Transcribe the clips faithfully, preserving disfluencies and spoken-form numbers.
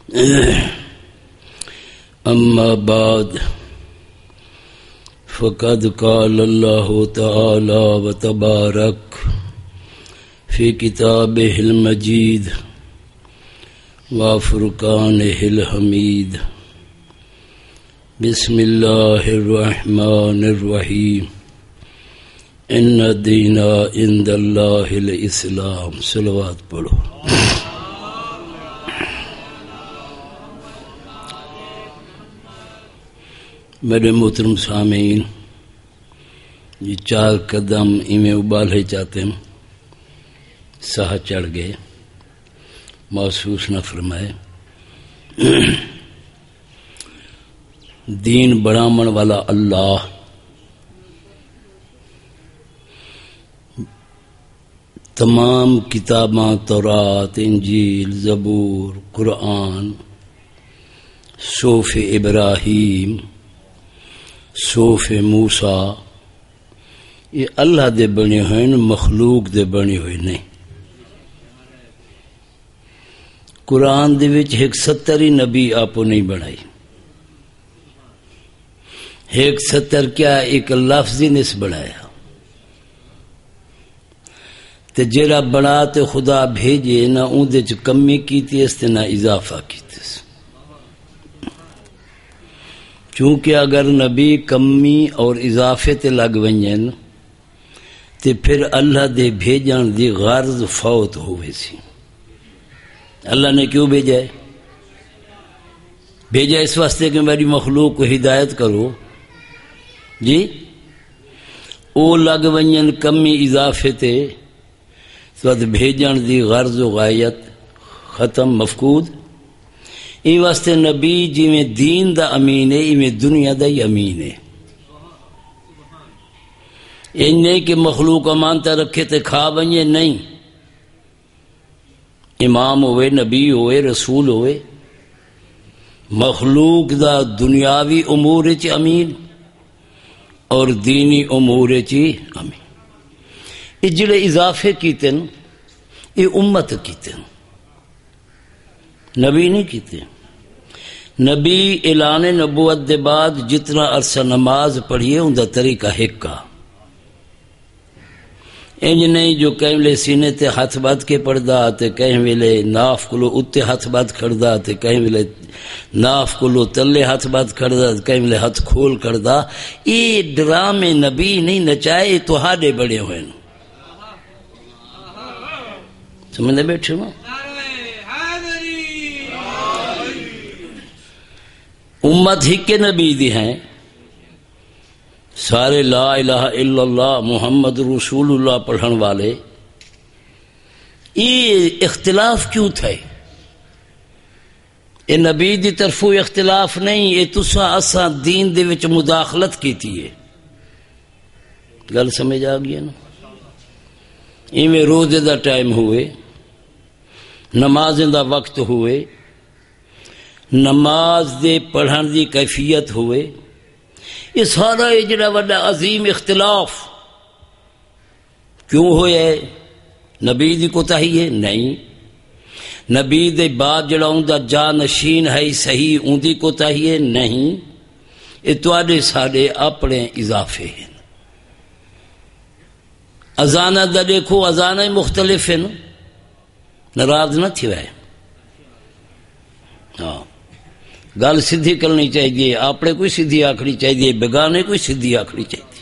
اما بعد فقد قال الله تعالى وتبارك في كتابه المجيد وفرقانه الحميد. بسم الله الرحمن الرحيم. ان الدين عند الله الاسلام. صلوات پڑھو. میرے محترم سامعین، یہ چار قدم ایویں ابالے چاہتے ہیں، ساہ چڑھ گئے، محسوس نہ فرمائے. دین بڑھامن والا اللہ تمام کتاباں تورات، انجیل، زبور، قرآن، صحف ابراہیم، صحف موسیٰ، یہ اللہ دے بنے ہوئے ہیں، مخلوق دے بنے ہوئے نہیں. قرآن دے وچ ایک ستر ہی نبی آپو نہیں بنائی. ایک ستر کیا ایک لفظی نس بنایا، تے جیڑا بنا تے خدا بھیجے نہ اون دے چ کمی کیتی اس تے نہ اضافہ کیتی. چونکہ اگر نبی کمی اور اضافے تے لگ ونجن تے پھر اللہ دے بھیجن دی غرض فوت ہوئے سی. اللہ نے کیوں بھیجا ہے؟ بھیجا اس واسطے کہ میری مخلوق کو ہدایت کرو جی. او لگ ونجن کمی اضافے تے تو بھیجن دی غرض و غایت ختم، مفقود. این واسطے نبی جی میں دین دا امین ہے، ایویں دنیا دا ہی امین ہے. این نہیں کہ مخلوق امانتا رکھے تے کھا بنجے، نہیں. امام ہوئے، نبی ہوئے، رسول ہوئے، مخلوق دا دنیاوی امور چ امین اور دینی امور چ امین. یہ جڑے اضافے کیتے ہیں یہ امت کیتے ہیں، نبی نہیں کیتے. نبی اعلان نبوت دے بعد جتنا عرصہ نماز پڑھیے ان دا طریقہ ہکا. انج نہیں جو کہیں ویلے سینے تے ہاتھ بادھ کے پڑھدا تے کہیں ویلے ناف کلو اتے ہاتھ بادھ کھڑدا تے کہیں ویلے ناف کلو تلے ہاتھ بادھ کھڑدا تے کہیں ویلے ہاتھ کھول کھڑدا. یہ ڈرامے نبی نہیں نچائے، تو ہاڈے بڑے ہوئے. سمجھنے بیٹھے ہو؟ امت ہی کے نبی دی ہیں، سارے لا الہ الا اللہ محمد رسول اللہ پڑھن والے. یہ اختلاف کیوں تھے؟ یہ نبی دی طرفوں اختلاف نہیں، یہ تسا اساں دین دے وچ مداخلت کیتی ہے. گل سمجھ آ گئی نا؟ ایویں روزے دا ٹائم ہوئے، نمازیں دا وقت ہوئے، نماز دے پڑھن دی کیفیت ہوئے. یہ سارا جڑا وڈا عظیم اختلاف کیوں ہویا ہے؟ نبی دی کوتاہی ہے؟ نہیں. نبی دے بعد جڑا اوندا جانشین ہے صحیح اون دی کوتاہی ہے؟ نہیں. یہ تواڈے ساڈے اپنے اضافے ہیں. اذانہ دا دیکھو، اذانہ مختلف ہیں، ناراض نہ تھی وے. ہاں گل سیدھی کرنی چاہیے، اپنے کوئی سیدھی آکھنی چاہیے، بیگانے کوئی سیدھی آکھنی چاہیے.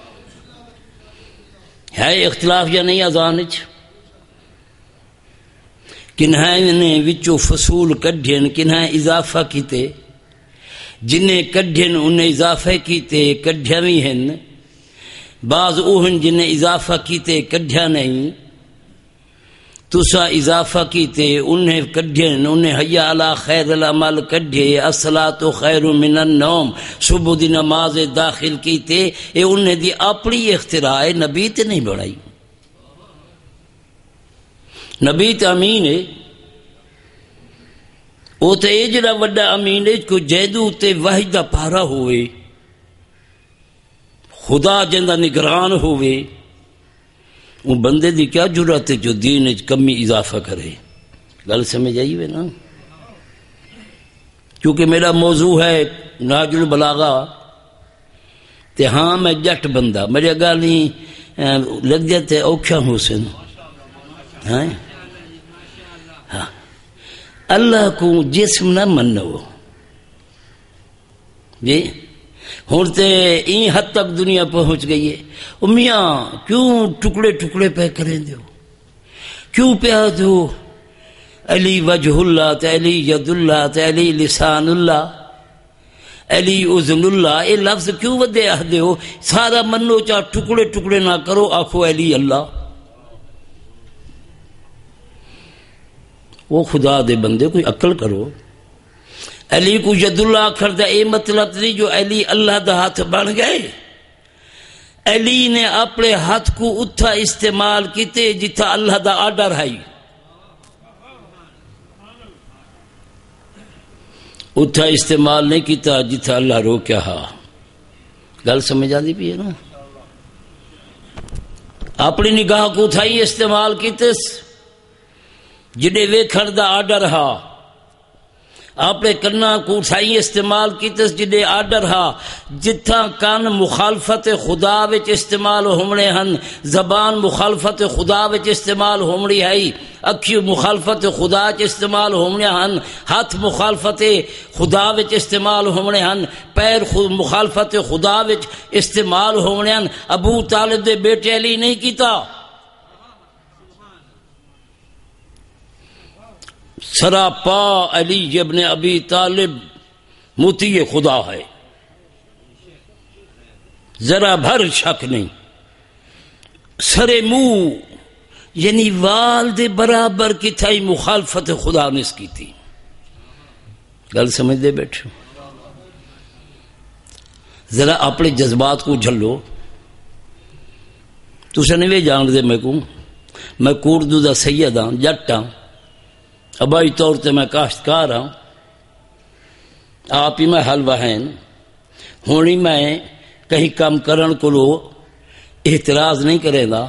ہے اختلاف یا نہیں؟ اذان وچ کنہاں نے وچوں فصول کڈھن، کنہاں اضافہ کیتے، جنہیں کڈھن انہیں اضافہ کیتے کڈھیا بھی ہیں. بعض اوہن جنہیں اضافہ کیتے کڈھیا نہیں. تسا اضافہ کیتے انہیں کڈھن، انہیں حیا علی خیر العمل کڈھے، الصلاۃ خیر من النوم، صبح دی نماز داخل کیتے. اے انہیں دی اپنی اختراع ہے، نبی تے نہیں بڑھائی. نبی تے امین ہے، وہ تے اے جڑا وڈا امین ہے کو جیدو تے وحی دا پارا ہوئے، خدا جندہ نگران ہوئے. وہ بندے دی کیا جرات ہے جو دین کمی اضافہ کرے؟ گل سمجھ آئی وے نا؟ کیونکہ میرا موضوع ہے نہج البلاغہ، تے ہاں میں جٹ بندہ، میرے گل نہیں لگ جاتے اوکھا حسن ہاں ہاں اللہ کو جسم نہ منو جی ہوں تے این حد تک دنیا پہنچ گئی ہے، میاں کیوں ٹکڑے ٹکڑے پہ کریں دیو، کیوں پیا دو علی وجہ اللہ تے علی ید اللہ تے علی لسان اللہ علی اذن اللہ، اے لفظ کیوں ودے آہ دیو، سارا منو چاہ ٹکڑے ٹکڑے نہ کرو، آخو علی اللہ، وہ خدا دے بندے کوئی عقل کرو۔ علی کو ید اللہ آخر دا اے مطلب نہیں جو علی اللہ دا ہاتھ بن گئے، علی نے اپنے ہاتھ کو اتھا استعمال کیتے جتھا اللہ دا آرڈر ہے، اتھا استعمال نہیں کیتا جتھا اللہ روکیا ہا۔ گل سمجھ آتی پی ہے نا؟ اپنی نگاہ کو اتھا ہی استعمال کیتے جڑے ویکھن دا آرڈر ہا، اپنے کنا کو اٹھائی استعمال کیتے جڑے آرڈر ہا، جتھا کان مخالفت خدا وچ استعمال ہونے ہن، زبان مخالفت خدا وچ استعمال ہونی ہے، اکھی مخالفت خدا وچ استعمال ہونے ہن، ہاتھ مخالفت خدا وچ استعمال ہونے ہن، پیر مخالفت خدا وچ استعمال ہونے ہن۔ ابو طالب دے بیٹے علی نہیں کیتا، سراپا علی ابن ابی طالب مطیع خدا ہے، ذرا بھر شک نہیں، سرے منہ یعنی والد برابر کی تھائی مخالفت خدا نے اس کی تھی۔ گل سمجھ دے بیٹھو، ذرا اپنے جذبات کو جھلو۔ تسا نہیں جان دے میں کو میں کوردو دا سید ہاں، جٹ ہاں، ابائی طور تے میں کاشتکار ہوں، آپ ہی میں حلوہ ہیں، ہونی میں کہیں کام کرن کو لو احتراز نہیں کرے دا،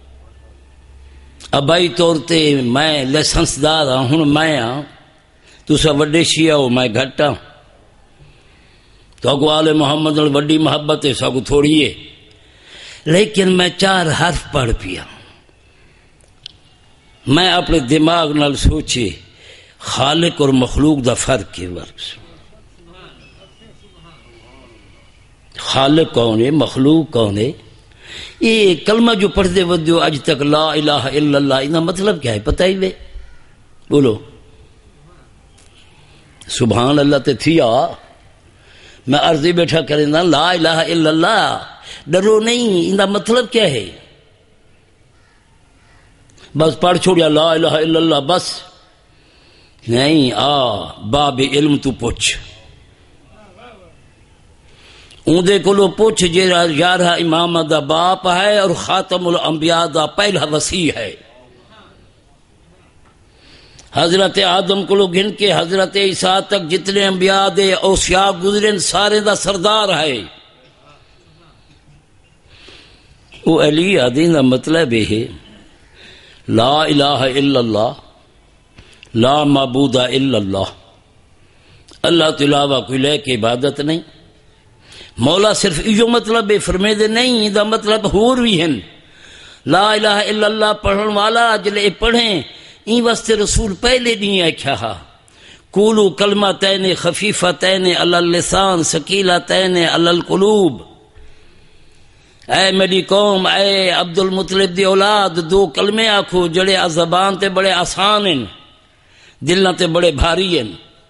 ابائی طور تے میں لائسنس دار ہوں، ہوں میں ہاں، تسا وڈے شیعہ ہو میں گھٹ ہوں، تو اگو آل محمد وڈی محبت ہے ساگو تھوڑی ہے، لیکن میں چار حرف پڑھ پیا، میں اپنے دماغ نال سوچے خالق اور مخلوق دا فرق کے ورق، خالق کون ہے مخلوق کون ہے؟ یہ کلمہ جو پڑھ دے ودیو اج تک لا الہ الا اللہ، انہا مطلب کیا ہے پتہ ہی وے؟ بولو سبحان اللہ تے تھیا، میں عرضی بیٹھا کریں نا لا الہ الا اللہ، ڈرو نہیں، انہا مطلب کیا ہے؟ بس پڑھ چھوڑیا لا الہ الا اللہ بس نہیں، آ باب علم تو پوچھ، اندے کو لو پوچھ جے یارہ امام دا باپ ہے اور خاتم الانبیاء دا پہلا وسیع ہے، حضرت آدم کو لو گھن کے حضرت عیسیٰ تک جتنے انبیاء دے اوصیاء گزرین سارے دا سردار ہے، وہ علی آدین دا مطلب ہے لا الہ الا اللہ، لا معبود الا اللہ، اللہ تو علاوہ کوئی لے کے عبادت نہیں، مولا صرف ایو مطلب فرمے دے نہیں، دا مطلب ہور بھی ہیں، لا الہ الا اللہ پڑھن والا جلے پڑھیں، این واسطے رسول پہلے نہیں آکھا ہا قولوا کلمتین خفیفتین علی اللسان ثقیلتین علی القلوب، اے میری قوم، اے عبد المطلب دی اولاد، دو کلمے آکھو جڑے زبان تے بڑے آسان ہیں، دلوں تے بڑے بھاری ہیں،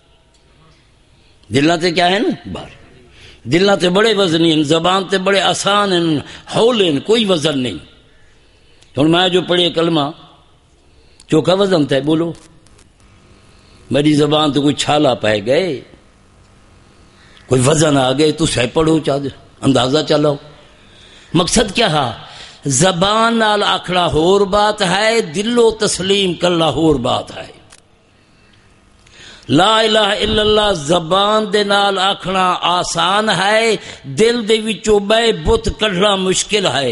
دلوں تے کیا ہیں بھاری، دلوں تے بڑے وزنی ہیں، زبان تے بڑے آسان ہیں، ہول ہیں، کوئی وزن نہیں۔ ہن میں جو پڑھے کلمہ چوکھا وزن تھا، بولو میری زبان تو کوئی چھالا پائے گئے، کوئی وزن آ گئے، تو سہ پڑھو چاہ اندازہ چلاؤ، مقصد کیا ہے؟ زبان نال آکھنا ہور بات ہے، دلو تسلیم کرنا ہور بات ہے۔ لا الہ الا اللہ زبان دے نال آکھنا آسان ہے، دل دے وچوں بے بت کڈھنا مشکل ہے،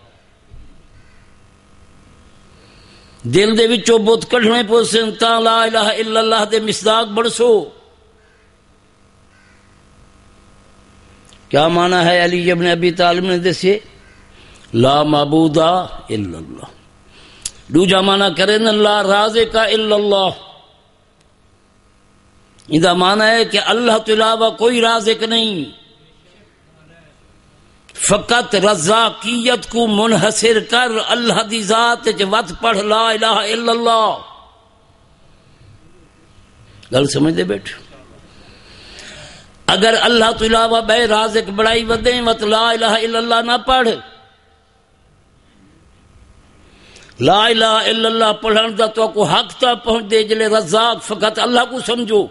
دل دے وچوں بت کڈھنے پوسن تا لا الہ الا اللہ دے مصداق بڑسو، کیا معنی ہے علی ابن ابی طالب نے دسے؟ لا معبود الا اللہ. دوجا معنی کرے نا لا رازق الا اللہ. اندہ معنی ہے کہ اللہ تو علاوہ کوئی رازق نہیں، فقط رزاقیت کو منحصر کر اللہ دی ذات چ وت پڑھ لا الہ الا اللہ. گل سمجھ دے بیٹھو. اگر اللہ تو علاوہ بے رازق بڑائی ودیں وت لا الہ الا اللہ نہ پڑھ. لا الہ الا اللہ پڑھن دا تو کو حق تا پہنچ دے جلے رزاق فقط اللہ کو سمجھو.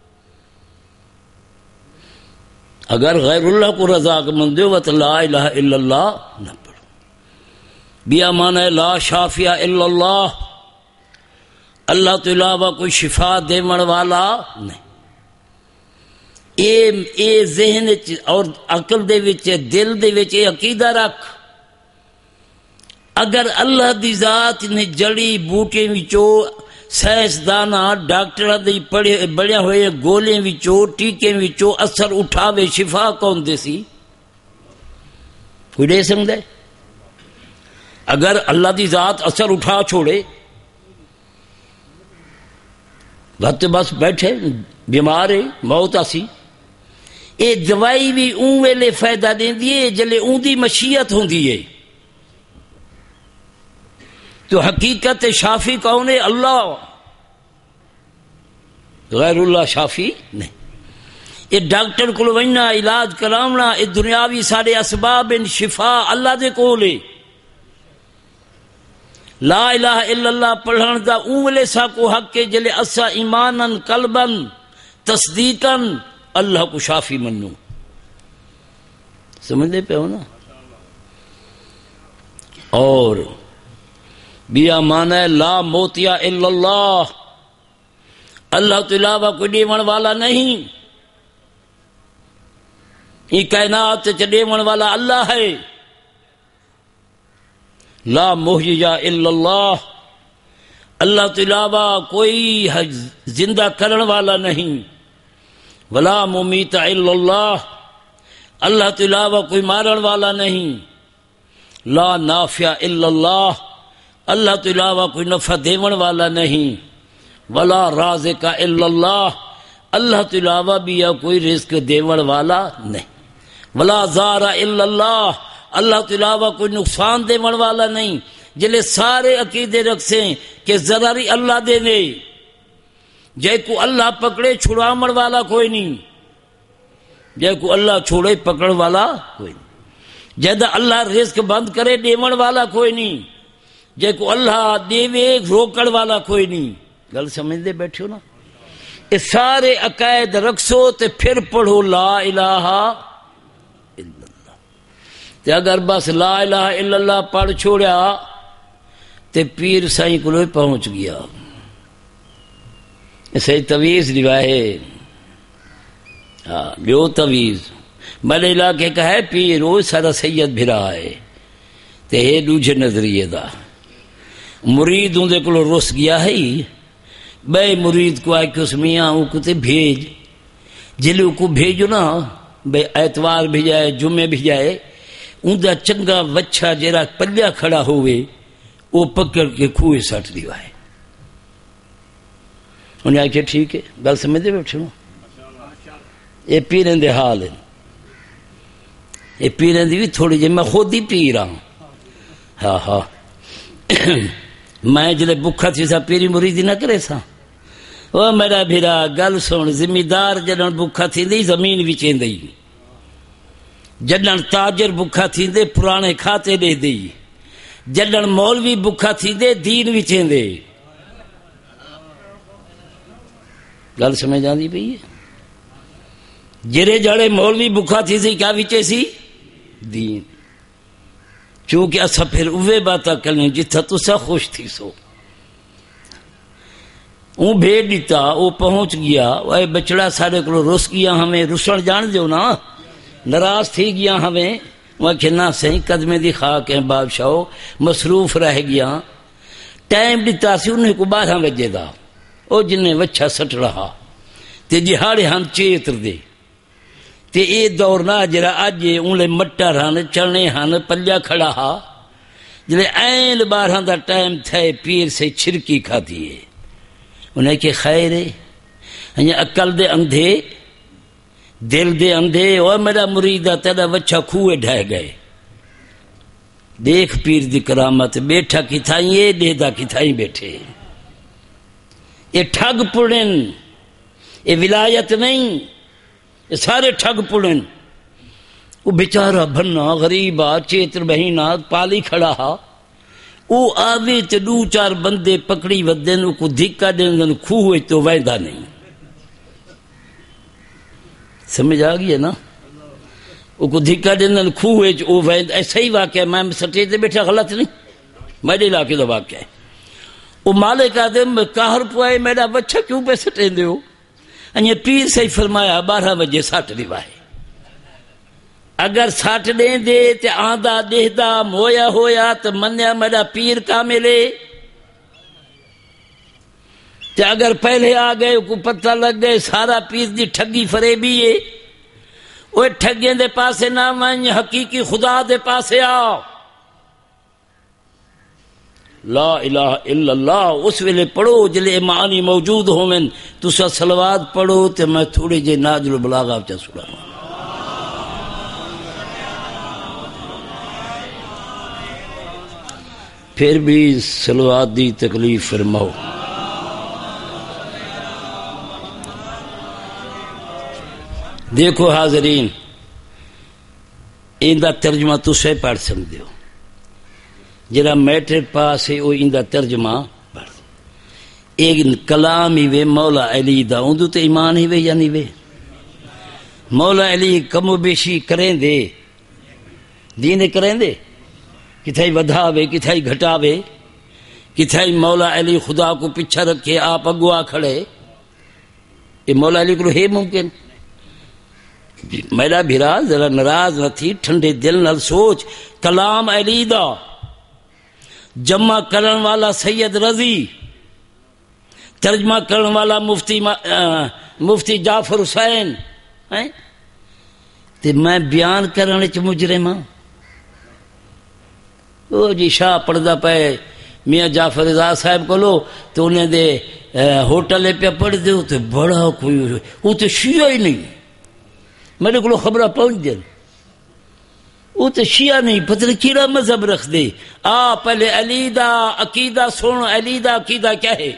اگر غیر اللہ کو رزاق مندے وت لا الہ الا اللہ نہ پڑھو. بیا معنی لا شافیہ الا اللہ، اللہ تو علاوہ کوئی شفا دیون والا نہیں. اے اے ذہن اور عقل دے وچ دل دے وچ اے عقیدہ رکھ، اگر اللہ دی ذات نے جڑی بوٹے وچوں سائنسدانا ڈاکٹر دی پڑھے بڑھیا ہوئے گولیں وچوں ٹیکے وچوں اثر اٹھاوے شفا کون دے سی؟ کوئی دے سکتا ہے؟ اگر اللہ دی ذات اثر اٹھا چھوڑے بس بس بیٹھے بیمار ہے موت آسی. اے دوائی بھی اون ویلے فائدہ دیندی ہے جلے اون دی مشیت ہوندی ہے. تو حقیقت شافی کون ہے؟ اللہ. غیر اللہ شافی نہیں. یہ ڈاکٹر کو وجنا علاج کرامنا یہ دنیاوی سارے اسباب ان شفا اللہ دے کولے. لا الہ الا اللہ پڑھن دا اونلے سا کو حق کے جلے اسا ایمانن قلبن تصدیقن اللہ کو شافی منو. سمجھتے پہ ہو نا. اور بیا مانا لا موتیا الا اللہ، اللہ تو علاوہ کوئی ڈیون والا نہیں. یہ کائنات چ ڈیون والا اللہ ہے. لا محییا الا اللہ، اللہ تو علاوہ کوئی زندہ کرن والا نہیں. ولا ممیت الا اللہ، اللہ تو علاوہ کوئی مارن والا نہیں. لا نافع الا اللہ، اللہ تو علاوہ کوئی نفع دیون والا نہیں. ولا رازق الا اللہ، اللہ تو علاوہ بھی یا کوئی رزق دیون والا نہیں. ولا زار الا اللہ، اللہ تو علاوہ کوئی نقصان دیون والا نہیں. جلے سارے عقیدے رکھیں کہ ضرری اللہ دے دے، جے کو اللہ پکڑے چھڑامن والا کوئی نہیں، جے کو اللہ چھوڑے پکڑ والا کوئی نہیں. جد اللہ رزق بند کرے دیون والا کوئی نہیں، جے کو اللہ دیوے روکڑ والا کوئی نہیں. گل سمجھ دے بیٹھو نا. یہ سارے عقائد رکھو تے پھر پڑھو لا الہ الا اللہ. تے اگر بس لا الہ الا اللہ پڑھ چھوڑیا تے پیر سائیں کو پہنچ گیا. صحیح تویز روایت ہاں بیو تویز بڑے علاقے کا ہے پیر وہ سارا سید بھرا ہے تے ہے دوجے نظریے دا. مرید اندے کو رس گیا ہے بے مرید کو آئے کہ اس میاں وہ کتے بھیج جلے کو بھیجو نا بے اتوار بھی جائے جمعے بھی جائے اندہ چنگا وچھا جیرا پلیا کھڑا ہوئے وہ پکڑ کے کھوئے سٹ دیوا ہے. انہیں آئے کہ ٹھیک ہے گل سمجھ دے بیٹھے یہ پیرن دے حال ہے. یہ پیرن دی بھی تھوڑی جی میں خود ہی پی رہا ہوں. ہاں ہاں میں جلے بکھا تھی سا پیری مریدی نہ کرے سا. وہ میرا بھیرا گل سن ذمہ دار جنن بکھا تھی دی زمین بھی چین دی، جنن تاجر بکھا تھی دے پرانے کھاتے دے دی، جنن مولوی بکھا تھی دے دین بھی چین دے. گل سمجھ آندی پئی ہے. جڑے جڑے مولوی بکھا تھی سی کیا وچے سی دین. چونکہ اسا پھر اوے باتاں کرنے جتھا تسا خوش تھی سو. اون بھیڑ دیتا وہ پہنچ گیا وہ بچڑا سارے کو رس گیا ہمیں رسن جان دیو نا ناراض تھی گیا ہمیں. وہ کہنا صحیح قدمے دی خاک ہیں بادشاہ مصروف رہ گیا. ٹائم دیتا سی انہیں کو بارہ بجے دا او جنہیں وچھا سٹ رہا تے جہاڑے ہم چیتر دے تے اے دور نہ جرا اج اونلے مٹر ہن چنے ہن پلیا کھڑا ہا جلے این بارہ دا ٹائم تھے پیر سے چھرکی کھا دیے انہیں کہ خیر ہے ہن عقل دے اندھے دل دے اندھے او میرا مریدا تیرا بچہ کھوئے ڈھائے گئے دیکھ پیر دی کرامت بیٹھا کتھائیں یہ دیدا کتھائیں بیٹھے یہ ٹھگ پڑن یہ ولایت نہیں یہ سارے ٹھگ پڑن وہ بیچارہ بھنا غریبا چیتر بہینا پالی کھڑا ہا او آوے تے دو چار بندے پکڑی ودن او کو دھکا دن کھو ہوئے تو ویندہ نہیں سمجھ آگئی ہے نا او کو دھکا دن کھو ہوئے تو ویندہ ایسا ہی واقعہ میں سٹے تے بیٹھا غلط نہیں میرے علاقے دا واقعہ ہے او مالک آدم کہر پوائے میرا بچہ کیوں پہ سٹے دے ہو انہیں پیر سے فرمایا بارہ بجے ساٹھ دیوائے اگر ساٹھ دیں دے تے آندہ دیہدہ مویا ہویا تو منیا میرا پیر کاملے تے اگر پہلے آ گئے کو پتہ لگ گئے سارا پیر دی ٹھگی فریبی ہے وہ ٹھگیں دے پاسے نہ ون حقیقی خدا دے پاسے آؤ لا الہ الا اللہ اس ویلے پڑھو جلے معانی موجود ہوئیں تسا صلوات پڑھو تے میں تھوڑے جے ناجل البلاغہ چا سنا پھر بھی صلوات دی تکلیف فرماؤ دیکھو حاضرین ان دا ترجمہ تسے پڑھ سکتے ہو جرا میٹرک پاس ہے وہ ان دا ترجمہ پڑھ ایک کلام ہی وے مولا علی دا اندو تے ایمان ہی وے یا نہیں وے مولا علی کم و بیشی کریں دے دین کریں دے کتھائی ودھاوے کتھائی گھٹاوے کتھائی مولا علی خدا کو پچھا رکھے آپ اگوا کھڑے یہ مولا علی کو ہے ممکن میرا بھیرا ذرا ناراض نہ تھی ٹھنڈے دل نال سوچ کلام علی دا جمع کرن والا سید رضی ترجمہ کرن والا مفتی مفتی جعفر حسین تے میں بیان کرنے چ مجرم ہاں او جی شاہ پڑھدا پے میاں جعفر رضا صاحب کو لو تو انہیں دے ہوٹل پہ پڑھ دے تو بڑا کوئی وہ تو شیعہ ہی نہیں میرے کو خبرہ پہنچ دیں وہ تو شیعہ نہیں پتہ نہیں کیڑا مذہب رکھ دے آ پہلے علی دا عقیدہ سن علی دا عقیدہ کیا ہے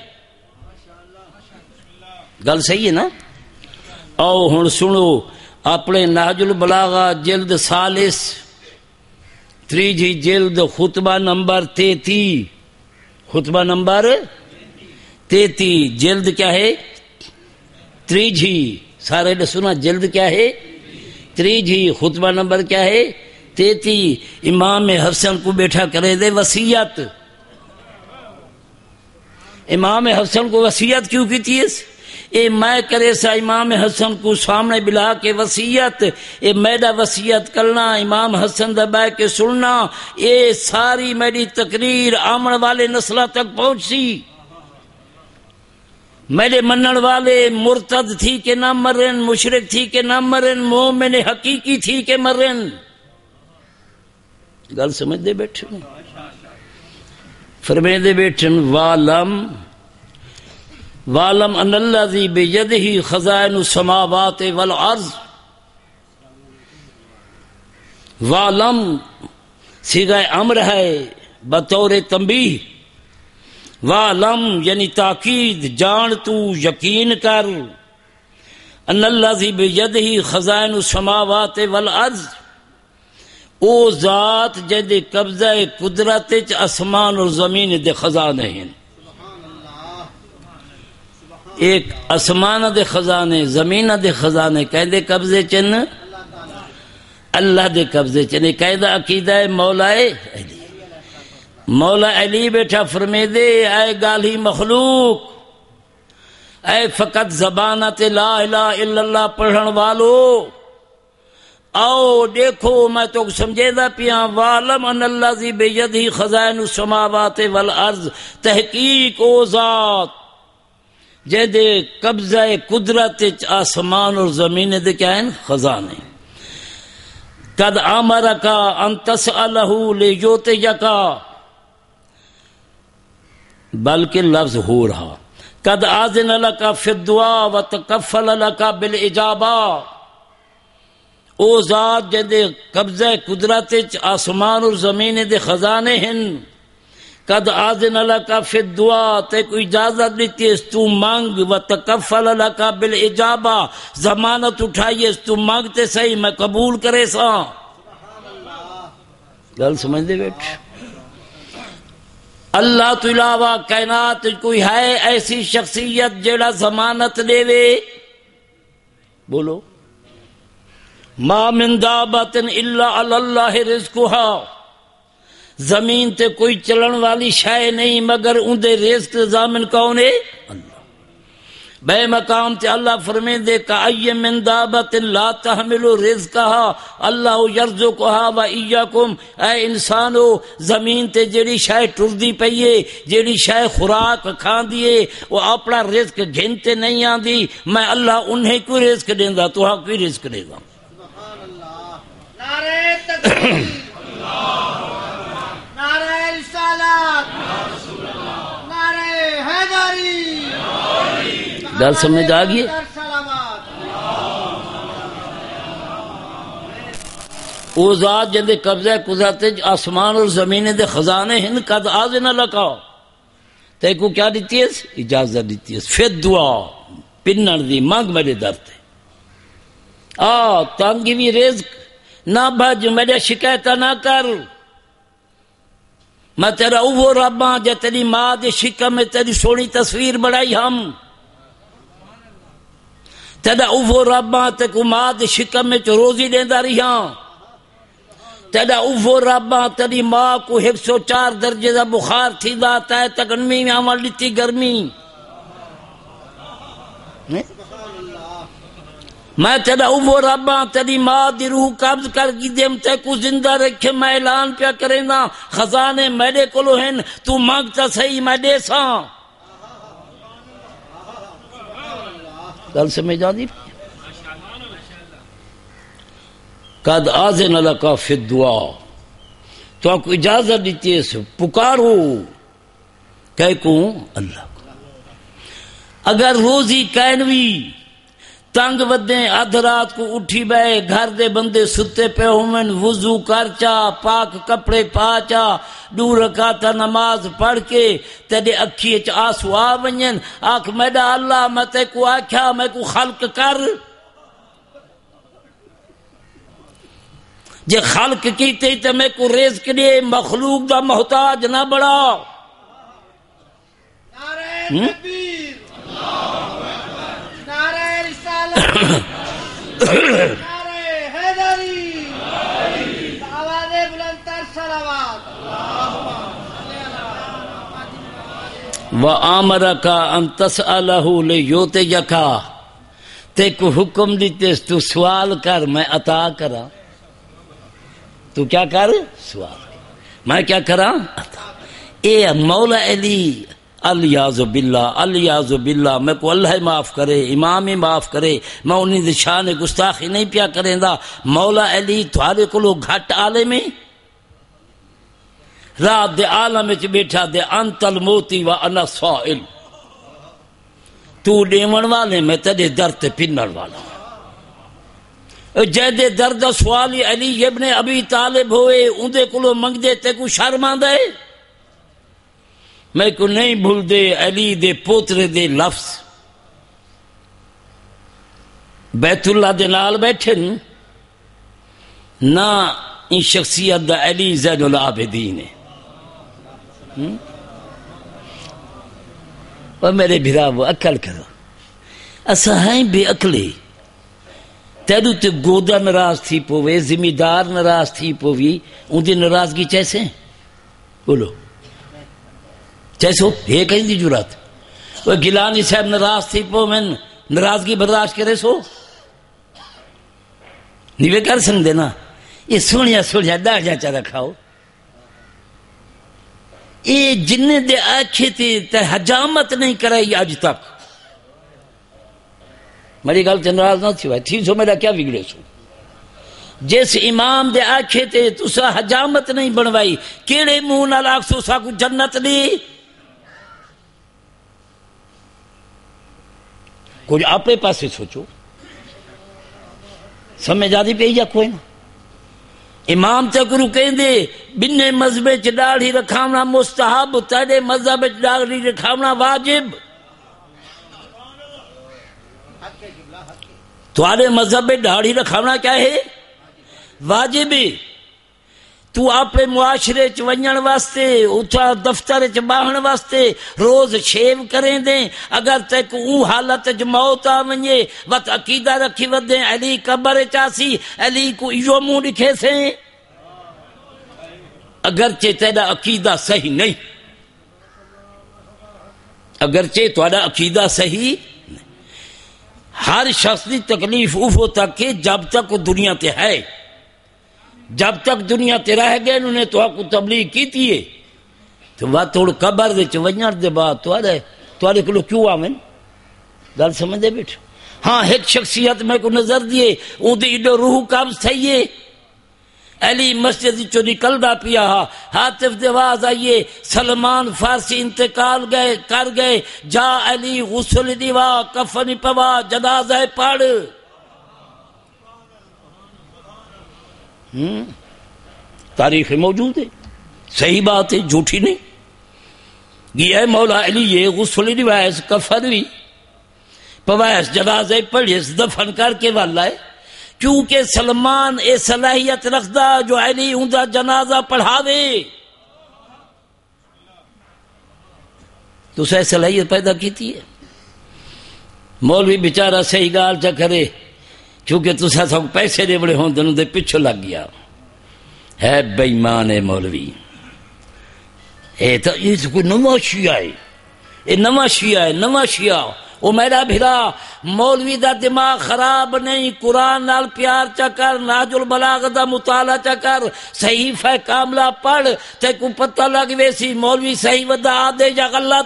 گل صحیح ہے نا آؤ ہن سنو اپنے نہج البلاغہ جلد سالس تریجی جلد خطبہ نمبر تیتی خطبہ نمبر تیتی جلد کیا ہے تریجی سارے نے سنا جلد کیا ہے تریجی خطبہ نمبر کیا ہے تیتی امام حسن کو بیٹھا کرے دے وصیت امام حسن کو وصیت کیوں کی تھی اے میں کرے سا امام حسن کو سامنے بلا کے وصیت اے میرا وصیت کرنا امام حسن دبا کے سننا اے ساری میری تقریر آمن والے نسلہ تک پہنچی میرے منن والے مرتد تھی کہ نہ مرن مشرک تھی کہ نہ مرن مومن حقیقی تھی کہ مرن گل سمجھ دے بیٹھن فرمائے دے بیٹھن والم والم ان الذی بیدہ خزائن السماوات والارض والم صیغہ امر ہے بطور تنبیہ والم یعنی تاکید جان تو یقین کر ان الذی بیدہ خزائن السماوات والارض او ذات جدے قبضہ قدرت اسمان اور زمین دے خزانے ہیں ایک اسمان دے خزانے زمین دے خزانے کہندے قبضے چن اللہ دے قبضے چن قاعدہ عقیدہ مولا علی مولا علی بیٹھا فرمے دے اے گالی مخلوق اے فقط زبانت لا الہ الا اللہ پڑھن والو آؤ دیکھو میں تو سمجھے دا پیا والم ان الذی بیدہ خزائن السماوات والارض تحقیق او ذات جے دے قبضہ قدرت آسمان اور زمین دے کیا ہیں خزانے قد امرکا ان تسألہ لیوتیکا، بلکہ لفظ ہو رہا قد آذن لکا فی الدعا وتکفل لکا بالاجابہ، او ذات جدے قبضہ قدرت آسمان اور زمین دے خزانے ہیں، قد آذن لکا فی الدعا تے کوئی اجازت دیتی ہے تو مانگ، وتکفل لکا بالاجابہ ضمانت اٹھائیے تو مانگتے صحیح میں قبول کرے سا۔ گل سمجھ دے بیٹھ، اللہ تو علاوہ کائنات کوئی ہے ایسی شخصیت جیڑا ضمانت دے وے؟ بولو، ما من دابت الا علی اللہ رزقھا، زمین تے کوئی چلن والی شے نہیں مگر اندے رزق ضامن کون ہے؟ اللہ۔ بے مقام تے اللہ فرمیندے کہ ای من دابت لا تحمل رزقھا اللہ یرزقھا و ایاکم، اے انسانو زمین تے جیڑی شے ٹردی پئی ہے، جیڑی شے خوراک کھاندی ہے وہ اپنا رزق گھنتے نہیں آندی، میں اللہ انہیں کوئی رزق دیندا تو ہاں کوئی رزق دے گا۔ نعرہ تکبیر، نعرہ رسالت، نعرہ حیدری، گل سمجھ آ گئی؟ او ذات جدے قبضہ قدرت آسمان اور زمین دے خزانے ہیں، قد آذن لکا تے کو کیا دیتی ہے؟ اجازت دیتی ہے فی دعا، پنن دی مانگ میرے در تے، آ تانگی بھی رزق نہ بھج، میرے شکایت نہ کر، میں تیرا اوہ رباں جے تیری ماں دے شکم میں تیری سونی تصویر بڑھائی ہم، تیرا اوہ رباں تے کو ماں دے شکم میں چو روزی دیندا رہی ہاں، تیرا اوہ رباں تیری ماں کو ایک سو چار درجے دا بخار تھی دا تے تکنمی میں عمل لیتی گرمی، میں تیرا اوہ رباں تیری ماں دی روح قبض کر کی دیم تے کو زندہ رکھے، میں اعلان پیا کریں نا خزانے میرے کولو ہیں، تو مانگتا صحیح میں دے ساں۔ گل سمجھ آندی؟ قد آذن لکا فی الدعا، تو آپ کو اجازت دیتی ہے سو پکارو، کہ کوں اللہ کو، اگر روزی کینوی تنگ ودیں ادھ رات کو اٹھی بے، گھر دے بندے ستے پہ ہومن، وضو کر چا پاک کپڑے پا چا، دو رکعت نماز پڑھ کے تیرے اکھی اچ آنسو آ ونجن، آکھ میڈا اللہ میں تے کو آکھیا میں کو خلق کر، جے خلق کیتے تے میں کو رزق دے، مخلوق دا محتاج نہ بڑا۔ نعرہ تکبیر، نعرہ رسالت، نعرہ حیدری، آواز بلند تر صلوات۔ وَآمَرَكَ أَن تَسْأَلَهُ لِيُعْطِيَكَ، تے کو حکم دیتے تو سوال کر میں عطا کرا، تو کیا کر؟ سوال، میں کیا کرا؟ عطا۔ اے مولا علی الیاذ باللہ، الیاذ باللہ، میں کو اللہ معاف کرے، امام معاف کرے، میں انہیں دی شان گستاخی نہیں پیا کریں دا، مولا علی تھوڑے کو لوگ گھٹ عالم میں رات دے عالم وچ بیٹھا دے، انت الموتی و انا سائل، تو دیون والے میں تیرے در تے پنن والا، جے درد سوالی علی ابن ابی طالب ہوئے اندے کلو منگ دے تے کو شرم آندا ہے؟ میں کو نہیں بھول دے علی دے پوترے دے لفظ بیت اللہ دے نال بیٹھے نہ ان شخصیت دا علی زین العابدین ہے۔ اور میرے بھراو عقل کرو، اسا ہیں بے عقلی، تیرو تے گودا ناراض تھی پوے، ذمہ دار ناراض تھی پوی، ان دی ناراضگی چیسے بولو چیسو یہ کہیں دی جرات، وہ گیلانی صاحب ناراض تھی پو میں ناراضگی برداشت کرے سو نیوے کر سن دینا، یہ سونیا سونیا ڈا جا چا رکھاؤ، یہ جن دے آنکھیں تے حجامت نہیں کرائی آج تک، میری گل تے ناراض نہ تھی، تھی سو میرا کیا بگڑے سو، جس امام دے آکھے تے تسا حجامت نہیں بنوائی کیڑے منہ نال آکھو سا کو جنت دی کچھ اپنے پاسے سوچو سمجھ آدھی پہ یا کوئی نا امام تے گرو کہیں دے بنے مذہب چ داڑھی رکھاونا مستحب تیرے مذہب چ داڑھی رکھاونا واجب تھوڑے مذہب داڑھی رکھاونا کیا ہے واجب ہے تو اپنے معاشرے چ ونجن واسطے اتھا دفتر چ باہن واسطے روز شیو کریں دیں اگر تک اون حالت چ موت آ ونجے وت عقیدہ رکھی ودیں علی قبر چاسی علی کو ایو منہ ڈکھے سے اگرچہ تیرا عقیدہ صحیح نہیں اگرچہ تیرا عقیدہ صحیح نہیں ہر شخص کی تکلیف اوفو تک کہ جب تک وہ دنیا تے ہے جب تک دنیا تے رہ گئے انہوں نے تو آپ کو تبلیغ کی تھی تو وہ تھوڑ قبر دے چ ونجن دے بعد توڑے توڑے کو کیوں آمن گل سمجھ دے بیٹھو ہاں ایک شخصیت میں کو نظر دیے اون دی ایڈو روح قبض تھئیے علی مسجد چو نکلدا پیا حاطف دواز آئیے سلمان فارسی انتقال گئے کر گئے جا علی غسل دیوا کفن پوا جنازہ پڑھ تاریخ موجود ہے صحیح بات ہے جھوٹی نہیں یہ ہے مولا علی یہ غسل روایس کفن بھی پوائس جنازے پڑھیس دفن کر کے والا ہے کیونکہ سلمان اے صلاحیت رکھدا جو علی اوندا جنازہ پڑھاوے تو سے صلاحیت پیدا کیتی ہے مولوی بیچارہ صحیح گال چا کرے کیونکہ تسا سب پیسے دے بڑے ہوں دنوں دے پچھو لگ گیا ہے بے ایمان ہے مولوی اے تو یہ کوئی نواں شیعہ ہے اے نواں شیعہ ہے نواں شیعہ او میرا بھرا مولوی دا دماغ خراب نہیں قرآن نال پیار چا کر ناج البلاغ دا مطالعہ چا کر صحیفہ کاملہ پڑھ تے کو پتہ لگ ویسی مولوی صحیح ودا آدھے یا غلط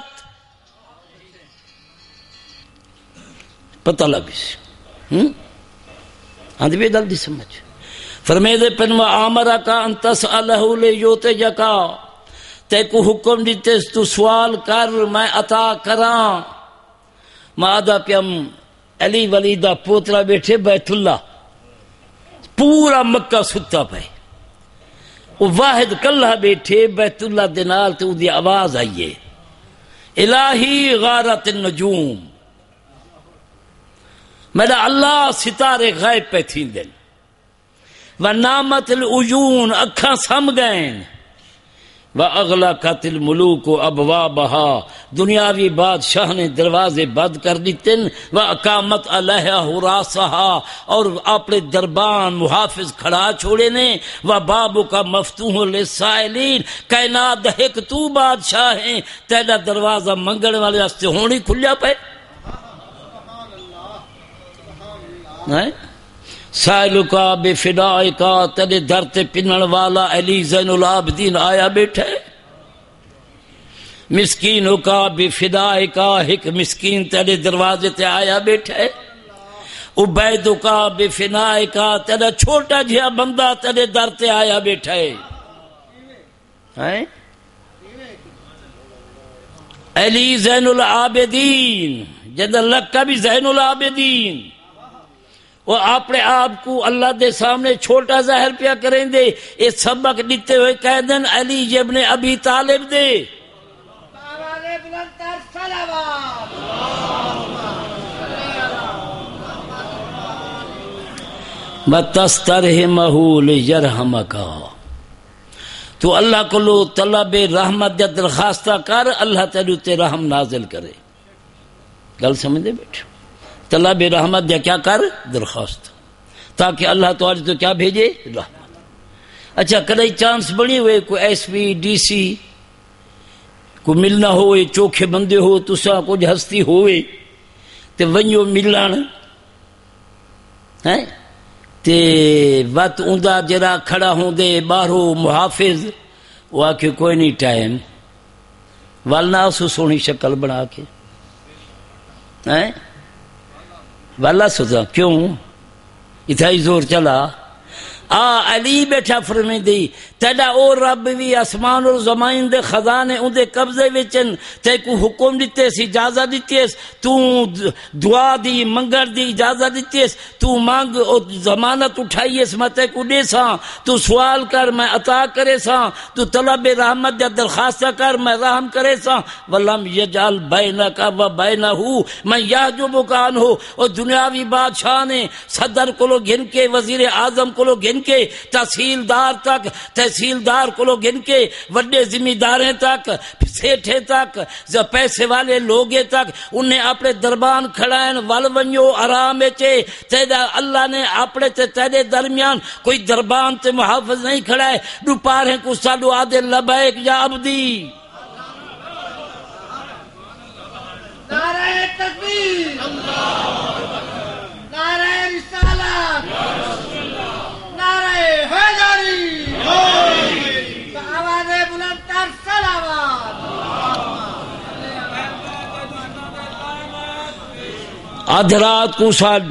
پتہ لگ ویسی ہم ہاں دی بے گل دی سمجھ فرمیدے پن و آمرہ کا انتس الہ لے یوتے جکا تے کو حکم دیتے تو سوال کر میں عطا کراں مادہ پیم علی ولی دا پوترا بیٹھے بیت اللہ پورا مکہ ستا پہ وہ واحد کلہ بیٹھے بیت اللہ دنال تے دی آواز آئیے الہی غارت النجوم میرا اللہ ستارے غیب پہ تھی دن ونامت العیون اکھاں سم گئیں وَأَغْلَقَتِ الْمُلُوكُ أَبْوَابَهَا دنیاوی بادشاہ نے دروازے بند کر دیتن وَأَقَامَتْ عَلَيْهَا حُرَاسَهَا اور اپنے دربان محافظ کھڑا چھوڑے نے وَبَابُكَ مَفْتُوحٌ لِلسَّائِلِينَ کائنات دہک تو بادشاہ ہیں تیرا دروازہ منگل والے راستے ہونی کھلیا پہ سائلو کا بے فدائی کا تیرے در تے پنن والا علی زین العابدین آیا بیٹھے مسکینوں کا بے فدائی کا ایک مسکین تیرے دروازے تے آیا بیٹھے عبیدوں کا بے فدائی کا تیرا چھوٹا جہا بندہ تیرے در تے آیا بیٹھے علی زین العابدین جدر لگ کا بھی زین العابدین وہ اپنے آپ کو اللہ دے سامنے چھوٹا ظاہر پیا کریں دے یہ سبق دیتے ہوئے کہہ دیں علی ابن ابی طالب دے وَتَسْتَرْحِمَهُ لِيَرْحَمَكَ تو اللہ کو لو طلب رحمت یا درخواستہ کر اللہ تعالیٰ تے رحم نازل کرے گل سمجھ دے بیٹھو طلب رحمت یا کیا کر درخواست تاکہ اللہ تعالی تو کیا بھیجے رحمت اچھا کدی چانس بنی ہوئے کوئی ایس پی ڈی سی کو ملنا ہوئے چوکھے بندے ہو تسا کچھ ہستی ہوئے تے ونجو ملن ہیں تے وقت اوندا جرا کھڑا ہوں دے باہرو محافظ وہ آکے کوئی نہیں ٹائم والنا سو سونی شکل بنا کے ہیں والا سوچا کیوں اتھائی زور چلا آ علی بیٹھا فرمے دی تیڑا او رب بھی اسمان اور زمین دے خزانے ان دے قبضے وچن تے کو حکم دیتے سی اجازت دیتے تو دعا دی منگر دی اجازت دیتے تو مانگ او ضمانت اٹھائیے میں تے کو دے ساں تو سوال کر میں عطا کرے ساں تو طلب رحمت دے درخواست کر میں رحم کرے ساں ولم یجعل بینک و بینہ میں یحجبک عنہ او دنیاوی بادشاہ نے صدر کو لو گن کے وزیر اعظم کو لو گن کے تحصیلدار تک تحصیلدار کو لو گن کے وڈے ذمہ داریں تک سیٹھے تک پیسے والے لوگے تک انہیں اپنے دربان کھڑائن ول ونجو آرام چے تیدا اللہ نے اپنے تے تیدے درمیان کوئی دربان تے محافظ نہیں کھڑائے دو پاریں کو سالو آدھے لبیک یا عبدی نعرہ تکبیر نعرہ رسالت نعرہ حیدری آواز بلند تر صلوات آدھرات کو ساڈ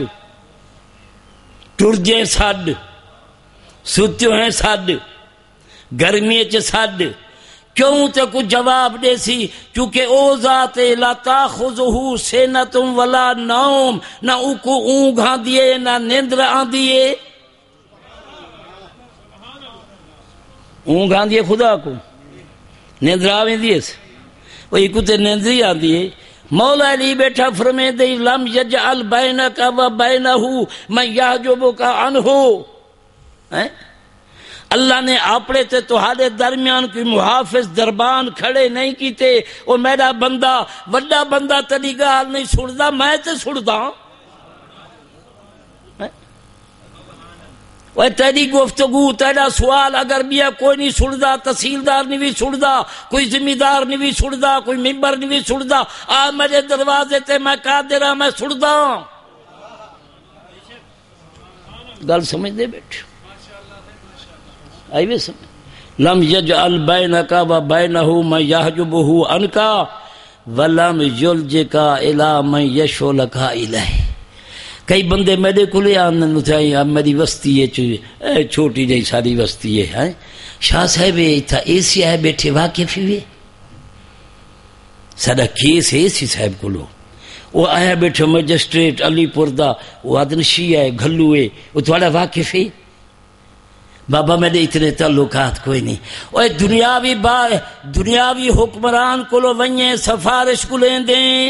ٹرجے ساڈ ستیو ہیں ساڈ گرمی چ ساڈ کیوں تے کو جواب دے سی کیونکہ او ذات لا تاخذہ سنۃ ولا نوم نہ او کو اونگ آندیے نہ نیندر آندیے اونگ آندیے خدا کو نیندر آویندی ہے وہی کو تے نیندر ہی آندیے مولا علی بیٹھا فرمے دے لم یجعل بینک و بینہ من یحجبک عنہ اللہ نے اپنے تے تہاڈے درمیان کوئی محافظ دربان کھڑے نہیں کیتے او میرا بندہ وڈا بندہ تیری گال نہیں سندا میں تے سندا وہ تیری گفتگو تیرا سوال اگر بیا کوئی نہیں سندا تحصیلدار نہیں بھی سندا کوئی ذمہ دار نہیں بھی سندا کوئی ممبر نہیں بھی سندا آ میرے دروازے تے میں قادر ہاں میں سندا گل سمجھ دے بیٹھے آئی وے سمجھ لم یجعل بینک و بینہ من یحجبہ عنک ولم یلجک الی من یشغلک الیہ کئی بندے میرے کو لے آنن تھائی میری وستی ہے چھوٹی جی ساری وستی ہے شاہ صاحب اتھا اے سی ہے بیٹھے واقف ہوئے سارا کیس ہے سی صاحب کو لو وہ آیا بیٹھے مجسٹریٹ علی پور دا وہ آدنشی ہے گھلوئے وہ تھوڑا واقف ہے بابا میرے اتنے تعلقات کوئی نہیں اوہ دنیاوی با دنیاوی حکمران کو لو ونجیں سفارش کو لیں دیں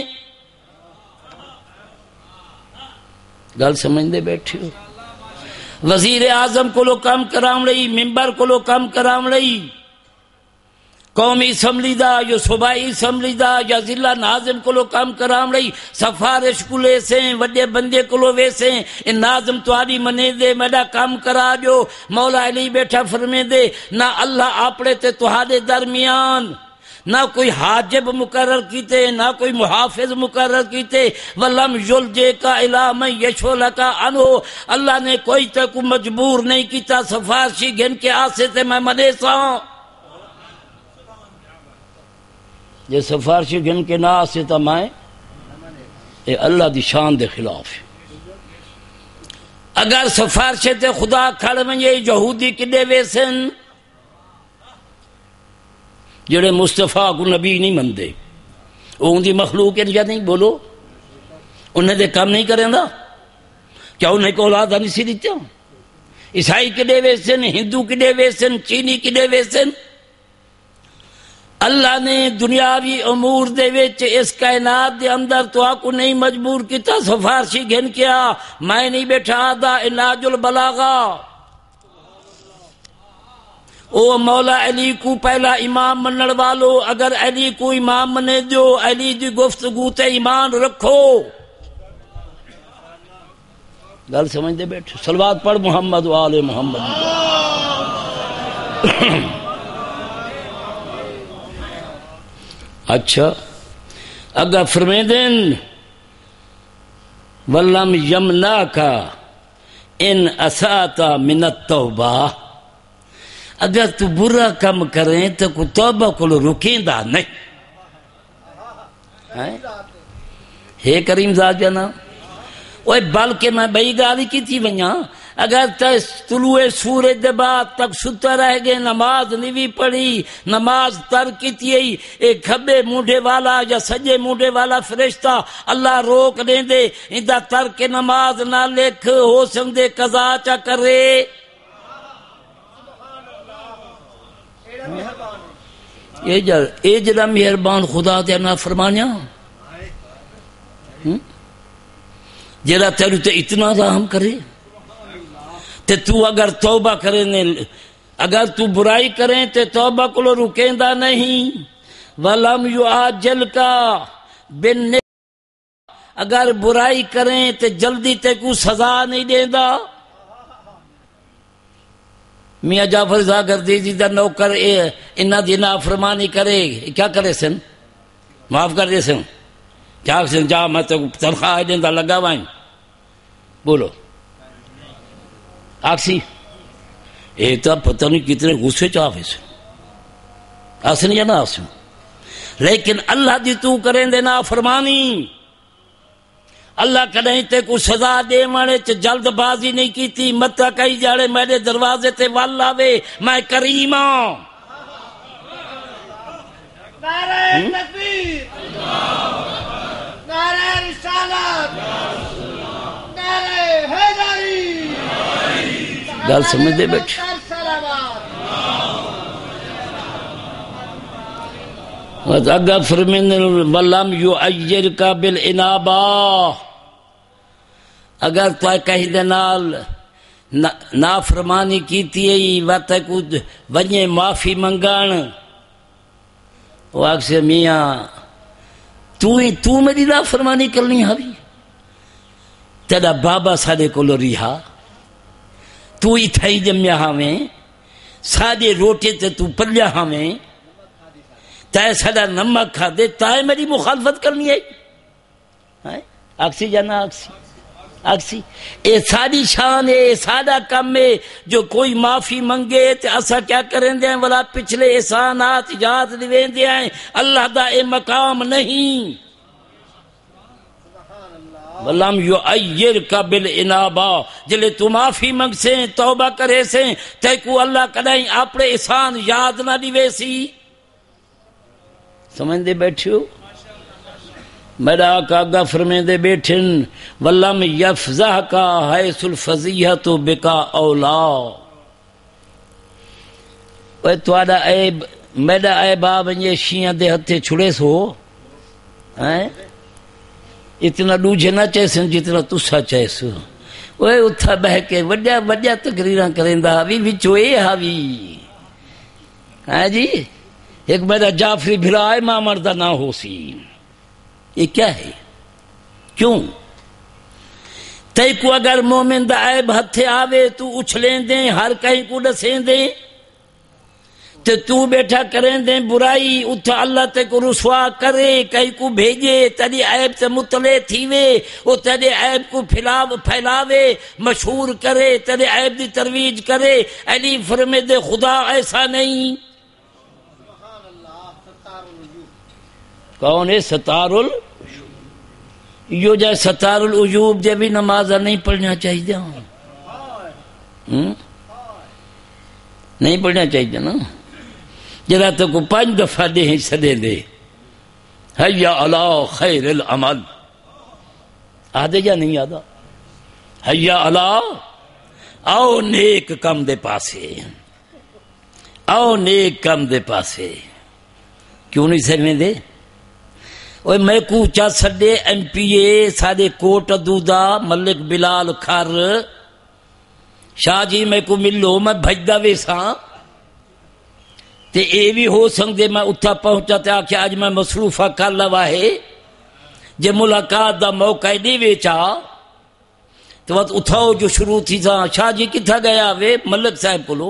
گل سمجھ دے بیٹھے ہو وزیر اعظم کو لو کم کرام رہی ممبر کو لو کم کرام رہی قومی اسمبلی دا یا صوبائی اسمبلی دا یا ضلع ناظم کو لو کم کرام رہی سفارش کو لے سیں وڈے بندے کو لو ویسیں ان ناظم تواری منے دے میڈا کم کرا جو مولا علی بیٹھا فرمے دے نہ اللہ اپنے تے تہاڈے درمیان نہ کوئی حاجب مقرر کیتے نہ کوئی محافظ مقرر کیتے ولم یلجک الی من یشغلک عنہ اللہ نے کوئی تے کو مجبور نہیں کیتا سفارشی گن کے آسے تے میں منے ساں یہ سفارشی گن کے نہ آسے تا میں اے اللہ دی شان دے خلاف اگر سفارشی تے خدا کھڑ میں یہ یہودی کدے ویسن جڑے مصطفیٰ کو نبی نہیں مندے وہ ان دی مخلوق یا نہیں بولو انہیں دے کام نہیں کریں دا کیا انہیں کو اولاد نہیں سی دیتے ہوں عیسائی کدے ویسن ہندو کدے ویسن چینی کدے ویسن اللہ نے دنیاوی امور دے وچ اس کائنات دے اندر تو آکو نہیں مجبور کیتا سفارشی گھن کیا میں نہیں بیٹھا دا علاج البلاغہ او مولا علی کو پہلا امام منن والو اگر علی کو امام منے دو علی دی گفتگو تے ایمان رکھو گل سمجھ دے بیٹھے صلوات پڑھ محمد و آل محمد اچھا اگر فرمے دین ولم یمناکا ان اساتا من التوبہ اگر تو برا کم کریں تو کو توبہ کو رکیں دا نہیں ہے کریم ذات جانا اوہ بلکہ میں بئی گالی کی تھی ونیا اگر طلوع سورج دے بعد تک ستا رہ گئے نماز نہیں بھی پڑھی نماز ترک کیتی اے کھبے مونڈے والا یا سجے مونڈے والا فرشتہ اللہ روک دیں دے اندا ترک نماز نہ لکھ ہو سکدے قضا چا کرے اے جڑا اے جڑا مہربان خدا دے نافرمانیاں جڑا تیرے تے اتنا رحم کرے تے تو اگر توبہ کرے نے اگر تو برائی کریں تے توبہ کو رکیندا نہیں ولم یعجل کا بن اگر برائی کریں تے جلدی تے کو سزا نہیں دیندا میاں جعفر زاگردی دا نوکر انہاں دی نافرمانی کرے کیا کرے سن معاف کر دے سن کیا سن جا میں تو تنخواہ دیندا لگا وائیں بولو آکسی اے تو پتہ نہیں کتنے غصے چاہے سے آسن یا نہ آسن لیکن اللہ دی تو کریں دے نافرمانی اللہ کدیں تے کو سزا دے مانے تے جلد بازی نہیں کیتی مت کئی جاڑے میرے دروازے تے وال آوے میں کریم ہوں نعرہ تکبیر نعرہ رسالت نعرہ حیدری گل سمجھ دے بیٹھے اگر فرمین ولم یعجل کا بالانابہ اگر تو کہیں دے نال نافرمانی کیتی ہے وقت کو ونجے معافی منگان وہ آکسے میاں تو ہی تو میری نافرمانی کرنی ہوئی تیرا بابا سارے کو ریہا تو ہی تھائی جمیا ہمیں سادے روٹے تے تو پلیا ہمیں تائے سادہ نمک کھا دے تائے میری مخالفت کرنی ہے آکسی جانا آکسی آکسی اے ساری شان ہے سادہ کم ہے جو کوئی معافی منگے تے اسا کیا کریں دے ہیں ولا پچھلے احسانات یاد دیویں دے ہیں اللہ دا اے مقام نہیں ولم یعیر کا بالانابہ جلے تو معافی منگ سے توبہ کرے سے تے کو اللہ کدائیں اپنے احسان یاد نہ دیوے سی سمجھ دے بیٹھو میرا آقا آگا فرمیں دے بیٹھن ولم یفزہ کا حیث الفضیحت بکا اولا وہ توڑا عیب میرا عیب آبنجے شیعہ دے ہتھے چھڑے سو ہیں اتنا دوجھے نہ چیسن جتنا تسا چیسو وہ اتھا بہ کے وڈیا وڈیا تقریراں کریں دا حوی وچو اے حوی ہاں جی ایک میرا جعفری بھرائے ماں مردہ نہ ہو سی یہ کیا ہے کیوں تے کو اگر مومن دا عیب ہتھے آوے تو اچھلیں دیں ہر کہیں کو ڈسیں دیں تے تو بیٹھا کریں دیں برائی اتھا اللہ تے کو رسوا کرے کہیں کو بھیجے تیری عیب سے مطلع تھیوے وہ تیرے عیب کو پھیلاوے مشہور کرے تیرے عیب دی ترویج کرے علی فرمے دے خدا ایسا نہیں کون ہے ستار ال یو جائے ستار العجوب جب بھی نمازہ نہیں پڑھنا چاہیے نہیں پڑھنا چاہیے نا جرا تو کو پانچ دفعہ دے ہیں صدے دے حیا علی خیر العمل آدھے یا نہیں آدھا حیا علی آؤ نیک کم دے پاسے آؤ نیک کم دے پاسے کیوں نہیں سمجھ دے اوے میں کو چا سڈے ایم پی اے سارے کوٹ دودا ملک بلال کھر شاہ جی میں کو ملو میں بھجدا ویساں تے اے بھی ہو سکدے میں اتھا پہنچا تے آکھیا اج میں مصروفہ کر لوا ہے جے ملاقات دا موقع نہیں ویچا تو وقت اتھاؤ جو شروع تھی تھا شاہ جی کتھا گیا وے ملک صاحب کو لو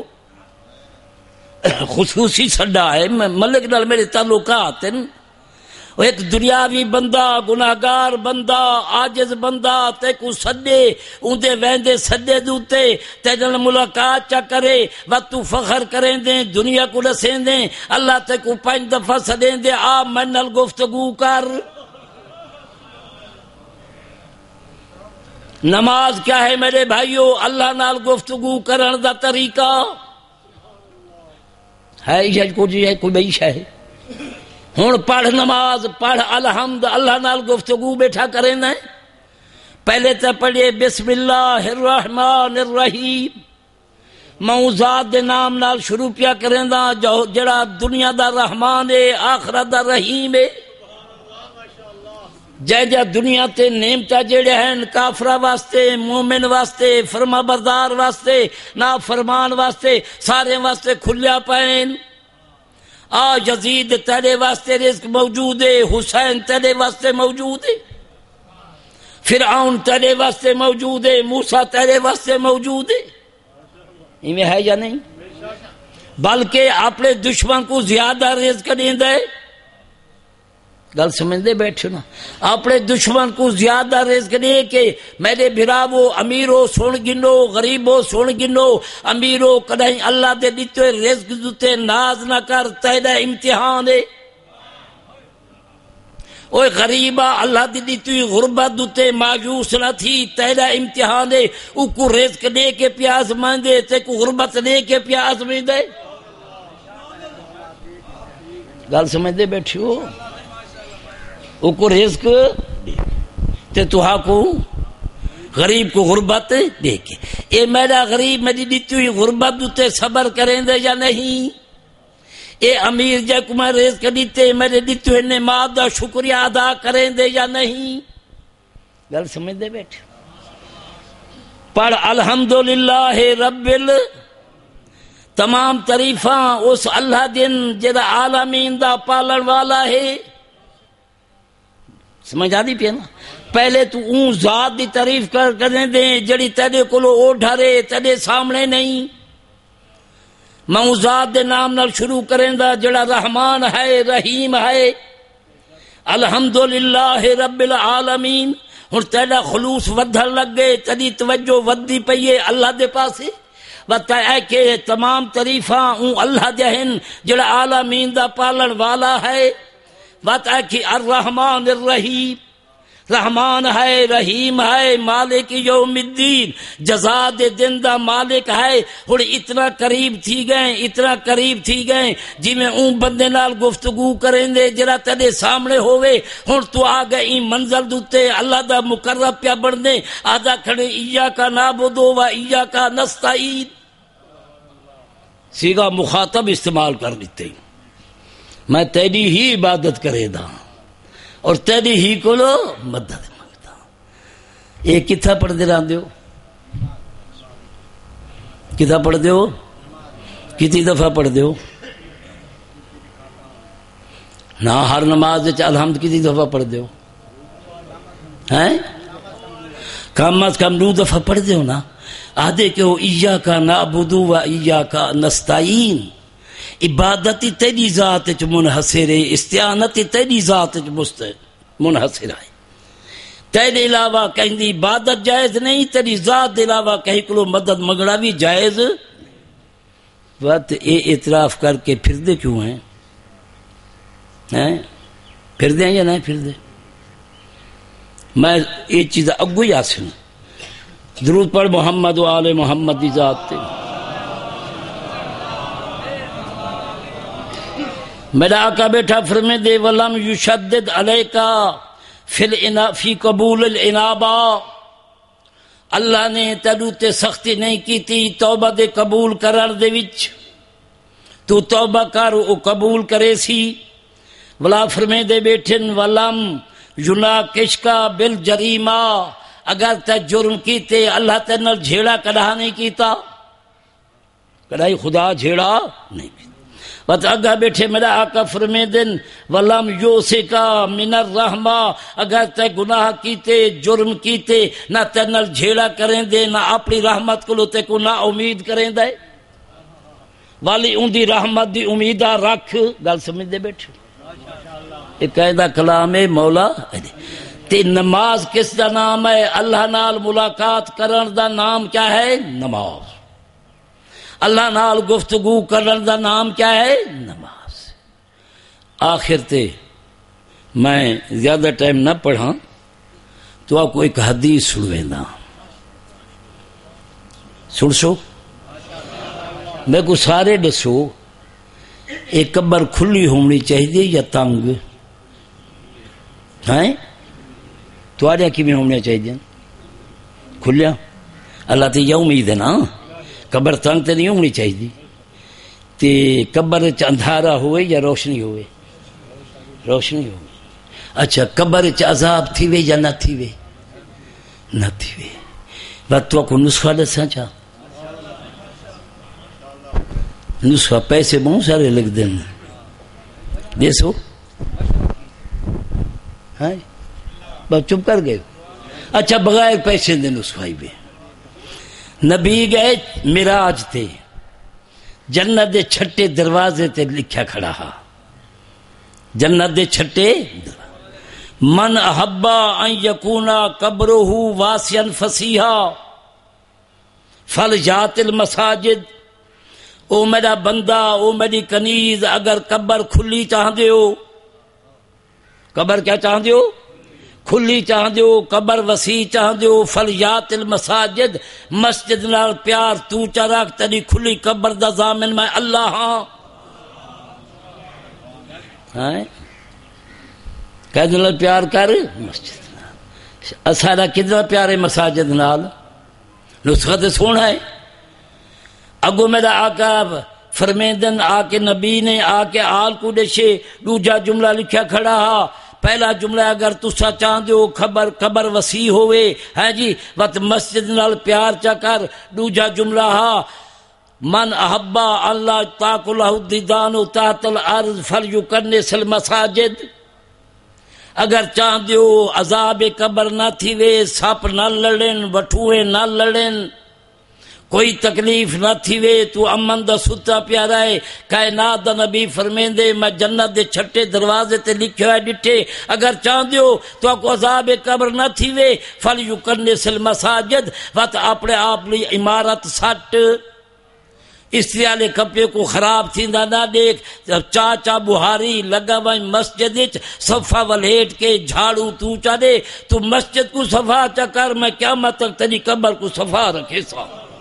خصوصی سڈا ہے ملک نال میرے تعلقات ہیں وہ ایک دنیاوی بندہ گناہگار بندہ عاجز بندہ تے کو سدے اندے ویندے سدے دوتے تے جن ملاقات چا کرے وقت تو فخر کریں دیں دنیا کو رسیں دیں اللہ تے کو پانچ دفعہ سدیں دے آ من نال گفتگو کر نماز کیا ہے میرے بھائیو؟ اللہ نال گفتگو کرن دا طریقہ ہے یہ کچھ ہے کوئی بئی شے ہے؟ ہن پڑھ نماز پڑھ الحمد اللہ نال گفتگو بیٹھا کریں نا پہلے تو پڑھے بسم اللہ الرحمن الرحیم میں ذات دے نام نال شروع پیا کریں دا جڑا دنیا دا رحمان ہے آخرت دا رحیم ہے جے جے دنیا تے نعمتاں جڑے ہیں کافراں واسطے مومن واسطے فرما بردار واسطے نا فرمان واسطے سارے واسطے کھلیا پین آ یزید تیرے واسطے رزق موجود ہے حسین تیرے واسطے موجود ہے فرعون تیرے واسطے موجود ہے موسیٰ تیرے واسطے موجود ہے میں ہے یا نہیں بلکہ اپنے دشمن کو زیادہ رزق دیندا ہے گل سمجھتے بیٹھو نا اپنے دشمن کو زیادہ رزق دے کے میرے بھراو امیرو سن گنو غریبو سن گنو امیرو کدیں اللہ دے دیتے رزق دتے ناز نہ کر تیرا امتحان ہے اوے غریبا اللہ دی دیتی غربت دتے مایوس نہ تھی تیرا امتحان ہے او کو رزق دے کے پیاس ماندے تے کو غربت دے کے پیاس میں دے گل سمجھتے بیٹھو او کو رزق تے توہا کو غریب کو غربت دے کے اے میرا غریب میری دیتی ہوئی غربت دتے صبر کریں دے یا نہیں اے امیر جے کو میں رزق دیتے میرے دیتے ہوئے نعمت دا شکریہ ادا کریں دے یا نہیں گل سمجھ دے بیٹھے پڑھ الحمدللہ رب ال تمام تعریفاں اس اللہ دن جدا عالمین دا پالن والا ہے سمجھ آ دی پیا نا پہلے تو اون ذات دی تعریف کر کرنے دیں جڑی تیرے کولو او ڈھرے تیرے سامنے نہیں میں ذات دے نام نال شروع کریں دا جڑا رحمان ہے رحیم ہے الحمدللہ رب العالمین ہن تیرا خلوص ودھن لگ گئے تیری توجہ ودی پئی اللہ دے پاسے بتا ہے کہ تمام تعریفاں اون اللہ دے ہن جڑا عالمین دا پالن والا ہے بتا کہ الرحمن الرحیم رحمان ہے رحیم ہے مالک یوم الدین جزا دے دن دا مالک ہے ہن اتنا قریب تھی گئے اتنا قریب تھی گئے جی میں اون بندے نال گفتگو کریں دے جرا تیرے سامنے ہوئے ہن تو آ گئی منزل دوتے اللہ دا مقرب پیا بن دے آدھا کھڑے ایاک نعبد و ایاک نستعین سیگا مخاطب استعمال کر دیتے میں تیری ہی عبادت کرے دا اور تیری ہی کو لو مدد مانگتا یہ کتھا پڑھ دے رہا دیو کتھا پڑھ دیو کتنی دفعہ پڑھ دیو نہ ہر نماز الحمد کتنی دفعہ پڑھ دیو ہیں کم از کم نو دفعہ پڑھ دیو نا آدھے کہ ایاک نعبد و ایاک نستعین عبادتی تیری ذات چ منحصر ہے استعانتی تیری ذات چ منحصر ہے تیرے علاوہ کہیں دی عبادت جائز نہیں تیری ذات دے علاوہ کہیں کلو مدد مگڑا بھی جائز بات اے اعتراف کر کے پھر دے کیوں ہیں پھر دیں یا نہیں پھر دے میں یہ چیز اگو ہی آسن درود پڑھ محمد و آل محمد دی ذات تے میرا آقا بیٹھا فرمے دے ولم یشدد علیکا فی الانا فی قبول الانابہ اللہ نے تیرو تے سختی نہیں کی تھی توبہ دے قبول کرن دے وچ تو توبہ کر او قبول کرے سی ولا فرمے دے بیٹھن ولم یناقشکا بالجریمہ اگر تے جرم کیتے اللہ تے نال جھیڑا کڑا نہیں کیتا کڑائی خدا جھیڑا نہیں کیتا بس اگا بیٹھے میرا آقا فرمے دن ولم یوسکا من الرحمہ اگر تے گناہ کیتے جرم کیتے نہ تے نال جھیڑا کریں دے نہ اپنی رحمت کو تے کو نہ امید کریں دے والی ان دی رحمت دی امیدہ رکھ گل سمجھ دے بیٹھے ایک قیدہ کلام ہے مولا تے نماز کس دا نام ہے اللہ نال ملاقات کرن دا نام کیا ہے نماز اللہ نال گفتگو کرن دا نام کیا ہے نماز آخر تے میں زیادہ ٹائم نہ پڑھا تو آپ کو ایک حدیث سنویں دا سن سو میں کو سارے دسو ایک قبر کھلی ہونی چاہیے یا تنگ ہیں تھوڑے کی ہونا چاہیے کھلیا اللہ تے یہ امید ہے نا قبر تنگ تے نہیں ہونی چاہیے تے قبر اندھارا ہوئے یا روشنی ہوئے روشنی ہوئے اچھا قبر عذاب تھی وے یا نہ تھی وے نہ تھی وے بات تو کو نسخہ دسا چاہ نسخہ پیسے بہت سارے لگ دیں دیسو ہاں بس چپ کر گئے اچھا بغیر پیسے دے نسخہ بھی نبی گئے معراج تے جنت دے چھٹے دروازے تے لکھیا کھڑا ہا جنت دے چھٹے من احبا ان یکونا قبرہ واسعا فسیحا فلیات المساجد او میرا بندہ او میری کنیز اگر قبر کھلی چاہ دیو قبر کیا چاہ دیو کھلی چاہ دیو قبر وسیع چاہ دیو فلیات المساجد مسجد نال پیار تو چرک تیری کھلی قبر دا ضامن میں اللہ ہاں ہاں کہنے پیار کر مسجد نال اسارا کتنا پیار ہے مساجد نال نسخہ تے سونا ہے اگو میرا آقا فرمیندن آ کے نبی نے آ کے آل کو دشے دوجا جملہ لکھیا کھڑا ہا پہلا جملہ اگر تسا چاہتے ہو خبر قبر وسیع ہوئے ہے جی وقت مسجد نال پیار چا کر دوجا جملہ ہا من احبا اللہ تاک اللہ دیدان تحت الارض فلیکنس المساجد اگر چاہتے ہو عذاب قبر نہ تھی وے سپ نہ لڑن وٹھوئے نہ لڑن کوئی تکلیف نہ تھی وے تو امن دا ستا پیارا ہے کائنات دا نبی فرمیندے میں جنت دے چھٹے دروازے تے لکھیا ہے ڈٹھے اگر چاہتے ہو تو کو عذاب قبر نہ تھی وے فلیکنس المساجد وقت اپنے آپ لی عمارت سٹ استیالے کپے کو خراب تھی نہ دیکھ چاچا بہاری لگا وائیں مسجد صفا ولیٹ کے جھاڑو تو چا دے تو مسجد کو صفا چا کر میں قیامت تک تیری قبر کو صفا رکھے سا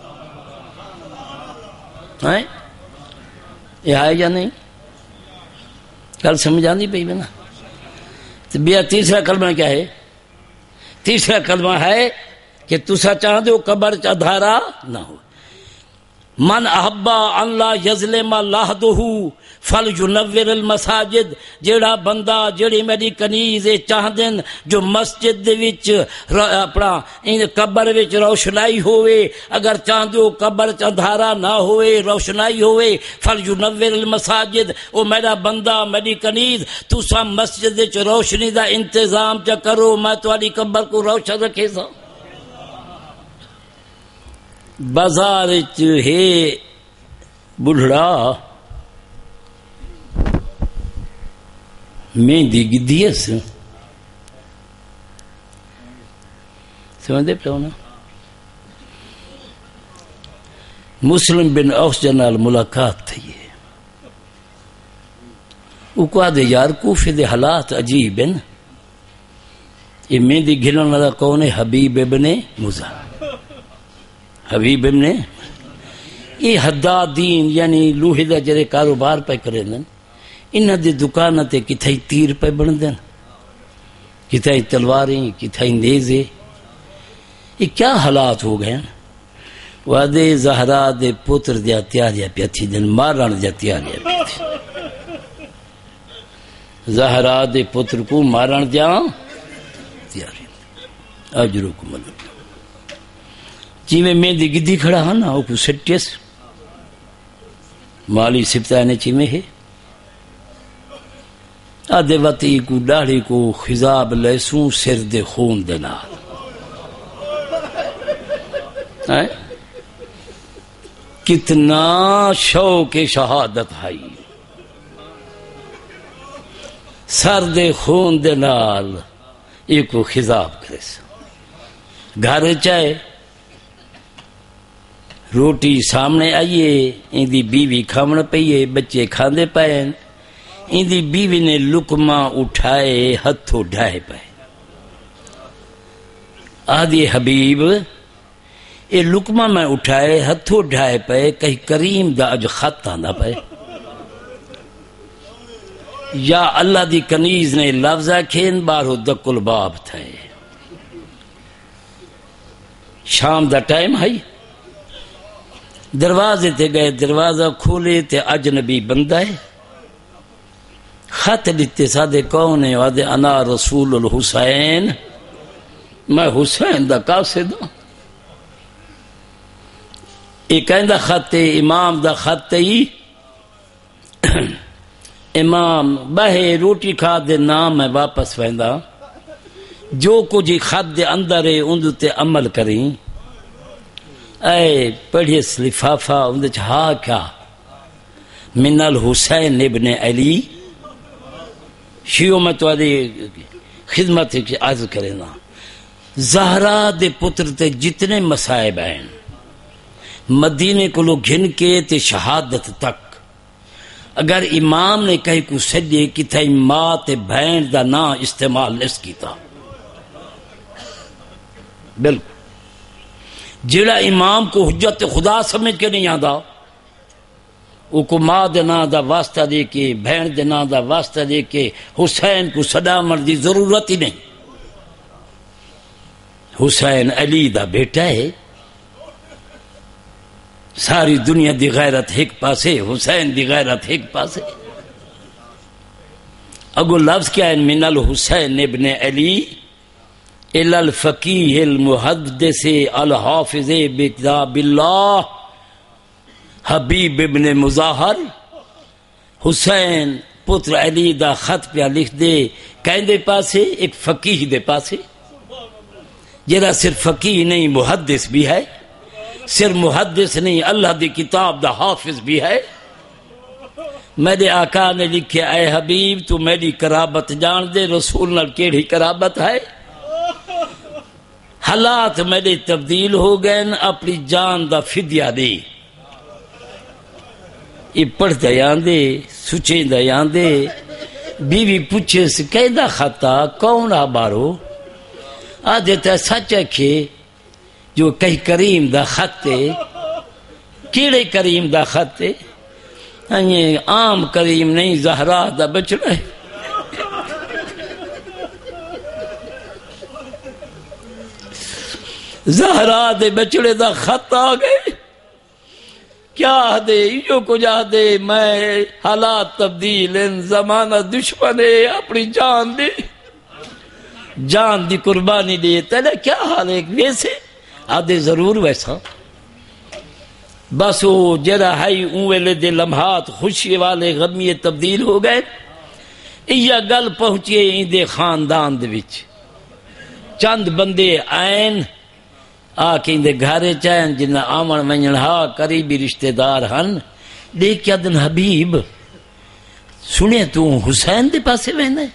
یہ ہے یا نہیں کل سمجھانی پئی بنا تو بیا تیسرا کلمہ کیا ہے تیسرا کلمہ ہے کہ تسا چاہ دو قبر چا دھارا نہ ہو من احبا اللہ یظلم لحدہ فلیجنور المساجد جیڑا بندہ جیڑی میری کنیز چاہ دن جو مسجد دے وچ اپنا قبر وچ روشنائی ہوئے اگر چاہ دو قبر چ اندھارا نہ ہوئے روشنائی ہوئے فلیجنور المساجد او میرا بندہ میری کنیز تسا مسجد وچ روشنی دا انتظام چا کرو میں تہاڈی قبر کو روشن رکھے سا بازار ہے بڑھڑا مہندی گدی اس سمجھتے پہ نا مسلم بن اوس جنال ملاقات تھی وہ کو آدھے یار کوفے دے حالات عجیب ہیں یہ مہندی گھلن والا کون ہے حبیب ابن مزا حبیب ابن یہ حدادین یعنی لوہے دا جڑے کاروبار پہ کرے دن انہاں دی دکان تے کتھائی تیر پہ بن دن کتھائی تلواریں کتھائی نیزے یہ کیا حالات ہو گئے وعدے زہرا دے پتر دیا تیاریا پہ تھی دن مارن دیا تیاریا پہ تھی زہرا دے پتر کو مارن دیا تیاریا اجرو کو ملک جی میں مہندی گدی کھڑا ہاں نا وہ کو سٹیس مالی سپتانے چی میں ہے آدھے وطی کو ڈاڑھی کو خضاب لیسوں سر دے خون دے نال کتنا شوق شہادت ہائی سر دے خون دے نال ایک کو خضاب کرے سا گھر چاہے روٹی سامنے آئیے ان دی بیوی کھامن پئیے بچے کھاندے پائے ان دی بیوی نے لکما اٹھائے ہتھوں ڈھائے پائے آدھی حبیب یہ لکمہ میں اٹھائے ہتھوں ڈھائے پے کہیں کریم دا اج خط آندا پے یا اللہ دی کنیز نے لفظہ کھین بارو دکل باب تھے شام دا ٹائم ہے دروازے تے گئے دروازہ کھولے تے اجنبی بندہ ہے خط دیتے سادے کون ہے وادے انا رسول الحسین میں حسین دا قاصد ہوں ایک کہندہ خط امام دا خط ہی امام بہے روٹی کھا دے نام میں واپس ویندا جو کچھ خط دے اندر ہے اندو تے عمل کریں اے پڑھئے لفافہ اندو چھا کیا من الحسین ابن علی شیعوں میں تو آدھی خدمت عرض کرنا زہرا دے پتر تے جتنے مسائب ہیں مدینے کو لوگ گھن کے تے شہادت تک اگر امام نے کہیں کو سجے کی تھا ماں تے بہن دا نا استعمال اس کی تھا بالکل جڑا امام کو حجت خدا سمجھ کے نہیں آدھا وہ کو ماں دے نا دا واسطہ دے کے بہن دے نا دا واسطہ دے کے حسین کو صدا مردی ضرورت ہی نہیں حسین علی دا بیٹا ہے ساری دنیا دی غیرت ایک پاسے حسین دی غیرت ایک پاسے اگو لفظ کیا ہے من الحسین ابن علی الى الفقیہ المحدث الحافظ بکتاب اللہ حبیب ابن مظاہر حسین پتر علی دا خط پہ لکھ دے کہیں دے پاسے ایک فقیہ دے پاسے جرا صرف فقیہ نہیں محدث بھی ہے صرف محدث نہیں اللہ دی کتاب دا حافظ بھی ہے میرے آقا نے لکھے اے حبیب تو میری قرابت جان دے رسول نال کیڑی قرابت ہے حالات میرے تبدیل ہو گئے اپنی جان دا فدیہ دے یہ پڑھ دیاں دے سچیں دیاں دے بیوی پوچھے سے کہدہ خطا کون آ بارو آدھے تے سچ ہے جو کئی کریم دا خط ہے کیڑے کریم دا خط ہے عام کریم نہیں زہرا دا بچڑا ہے زہرا دے بچڑے دا خط آ گئے کیا دے جو کچھ آ دے میں حالات تبدیل ان زمانہ دشمن ہے اپنی جان دے جان دی قربانی دے تیرا کیا حال ہے ویسے آدھے ضرور ویسا بس وہ جرا ہائی اوے دے لمحات خوشی والے غمی تبدیل ہو گئے یہ گل پہنچیے اندے خاندان دے وچ چند بندے آئین آ کے اندے گھارے چاہیں جنہ آمن منجن ہا قریبی رشتہ دار ہن دیکھ کیا دن حبیب سنے تو حسین دے پاسے ویندے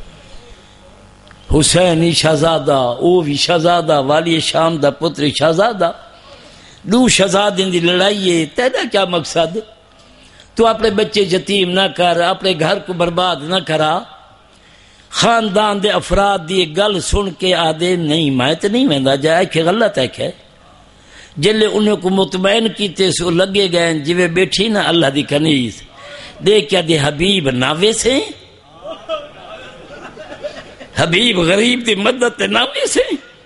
حسین شہزادہ او بھی شہزادہ والی شام دا پتر شہزادہ دو شہزادیں دی لڑائی ہے تیرا کیا مقصد تو اپنے بچے یتیم نہ کر اپنے گھر کو برباد نہ کرا خاندان دے افراد دی گل سن کے آدھے نہیں میں تو نہیں ویندا جائے کہ غلط ہے کہ جلے انہیں کو مطمئن کیتے سو لگے گئے جوے بیٹھی نا اللہ دی کنیز دیکھ کیا دے حبیب ناوے سے حبیب غریب دی مدد نامی سے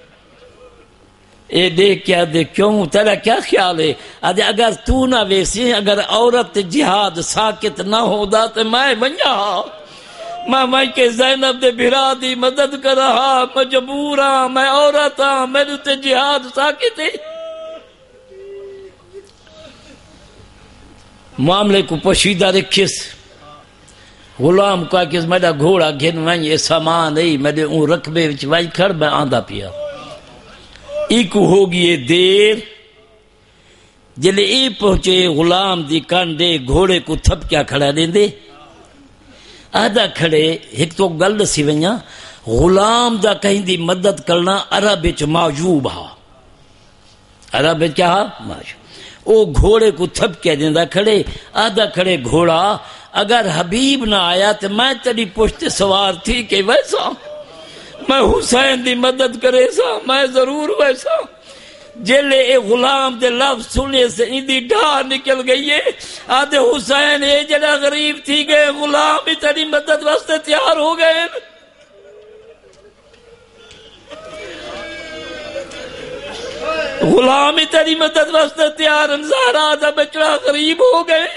اے دیکھ کیا دے کیوں تیرا کیا خیال ہے آدھے اگر تو نہ ویسی اگر عورت جہاد ساکت نہ ہو دا تو میں بنیا میں میں کہ زینب دے بھرا دی مدد کر رہا مجبور ہاں میں عورت ہاں میرے تے جہاد ساکت ہے معاملے کو پوشیدہ رکھس غلام کا کہ میرا گھوڑا گھن وائیں یہ سامان ہے میرے اون رقبے وچ وائی کھڑ میں آندھا پیا ایکو ہوگی یہ دیر جلے ای پہنچے غلام دی کانڈے گھوڑے کو تھپ کیا کھڑا دیں دے آدھا کھڑے ایک تو گل سی ونیا غلام دا کہیں دی مدد کرنا عرب وچ معجوب ہا عرب وچ کیا ہا معجوب او گھوڑے کو تھپ کیا دیں دا کھڑے آدھا کھڑے گھوڑا اگر حبیب نہ آیا تو میں تیری پشت سوار تھی کہ ویسا میں حسین دی مدد کرے سا میں ضرور ویسا جلے اے غلام دے لفظ سنے سے اندی ڈھا نکل گئی ہے آدھے حسین اے جڑا غریب تھی گئے غلام ہی تیری مدد واسطے تیار ہو گئے غلام ہی تیری مدد واسطے تیار زہرا دا بچڑا غریب ہو گئے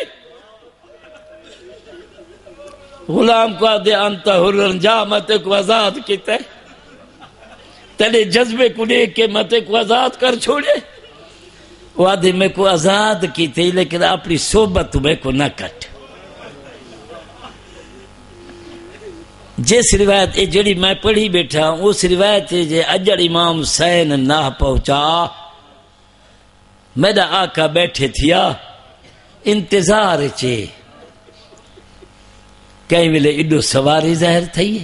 غلام کو آدھے انت حرن جا متے کو آزاد کیتا ہے تیرے جذبے کو دیکھ کے متے کو آزاد کر چھوڑے وہ آدھے میں کو آزاد کی تھی لیکن اپنی صحبت میں کو نہ کٹ جس روایت اے جڑی میں پڑھی بیٹھا ہوں اس روایت جے اجڑ امام حسین نہ پہنچا میرا آقا بیٹھے تھیا انتظار چے کہیں ملے اڈو سواری ظاہر تھی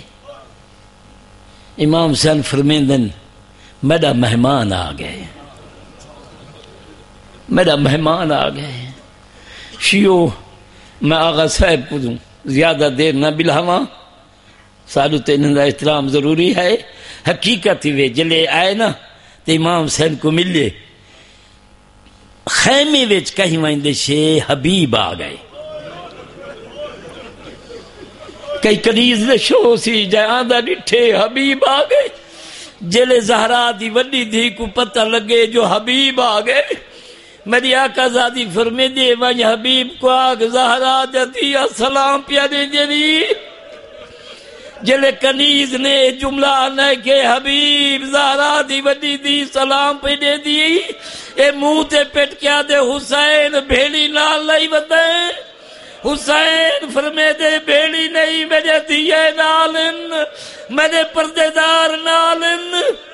امام حسین فرمیندن میرا مہمان آ گئے میرا مہمان آ گئے شیو میں آغا صاحب کو دوں زیادہ دیر نہ بلہواں سالو تے انہوں احترام ضروری ہے حقیقت ہوئے جلے آئے نا تو امام حسین کو ملے خیمے ویچ کہیں وائندے شے حبیب آ گئے کئی کنیز نے شو سی جائے آندہ ڈٹھے حبیب آ گئے جلے زہرا دی وڈی دھی کو پتہ لگے جو حبیب آ گئے میری آقا زادی فرمے دے وہی حبیب کو آگ زہرا دی سلام پیانے جنی جلے کنیز نے جملہ آنے کہ حبیب زہرا دی وڈی دی سلام پہ دے دی اے منہ تے پیٹ کیا دے حسین بھیڑی نال نہیں بتائیں حسین فرمے دے بھیڑی نہیں میرے دیئے نالن میرے پردے دار نالن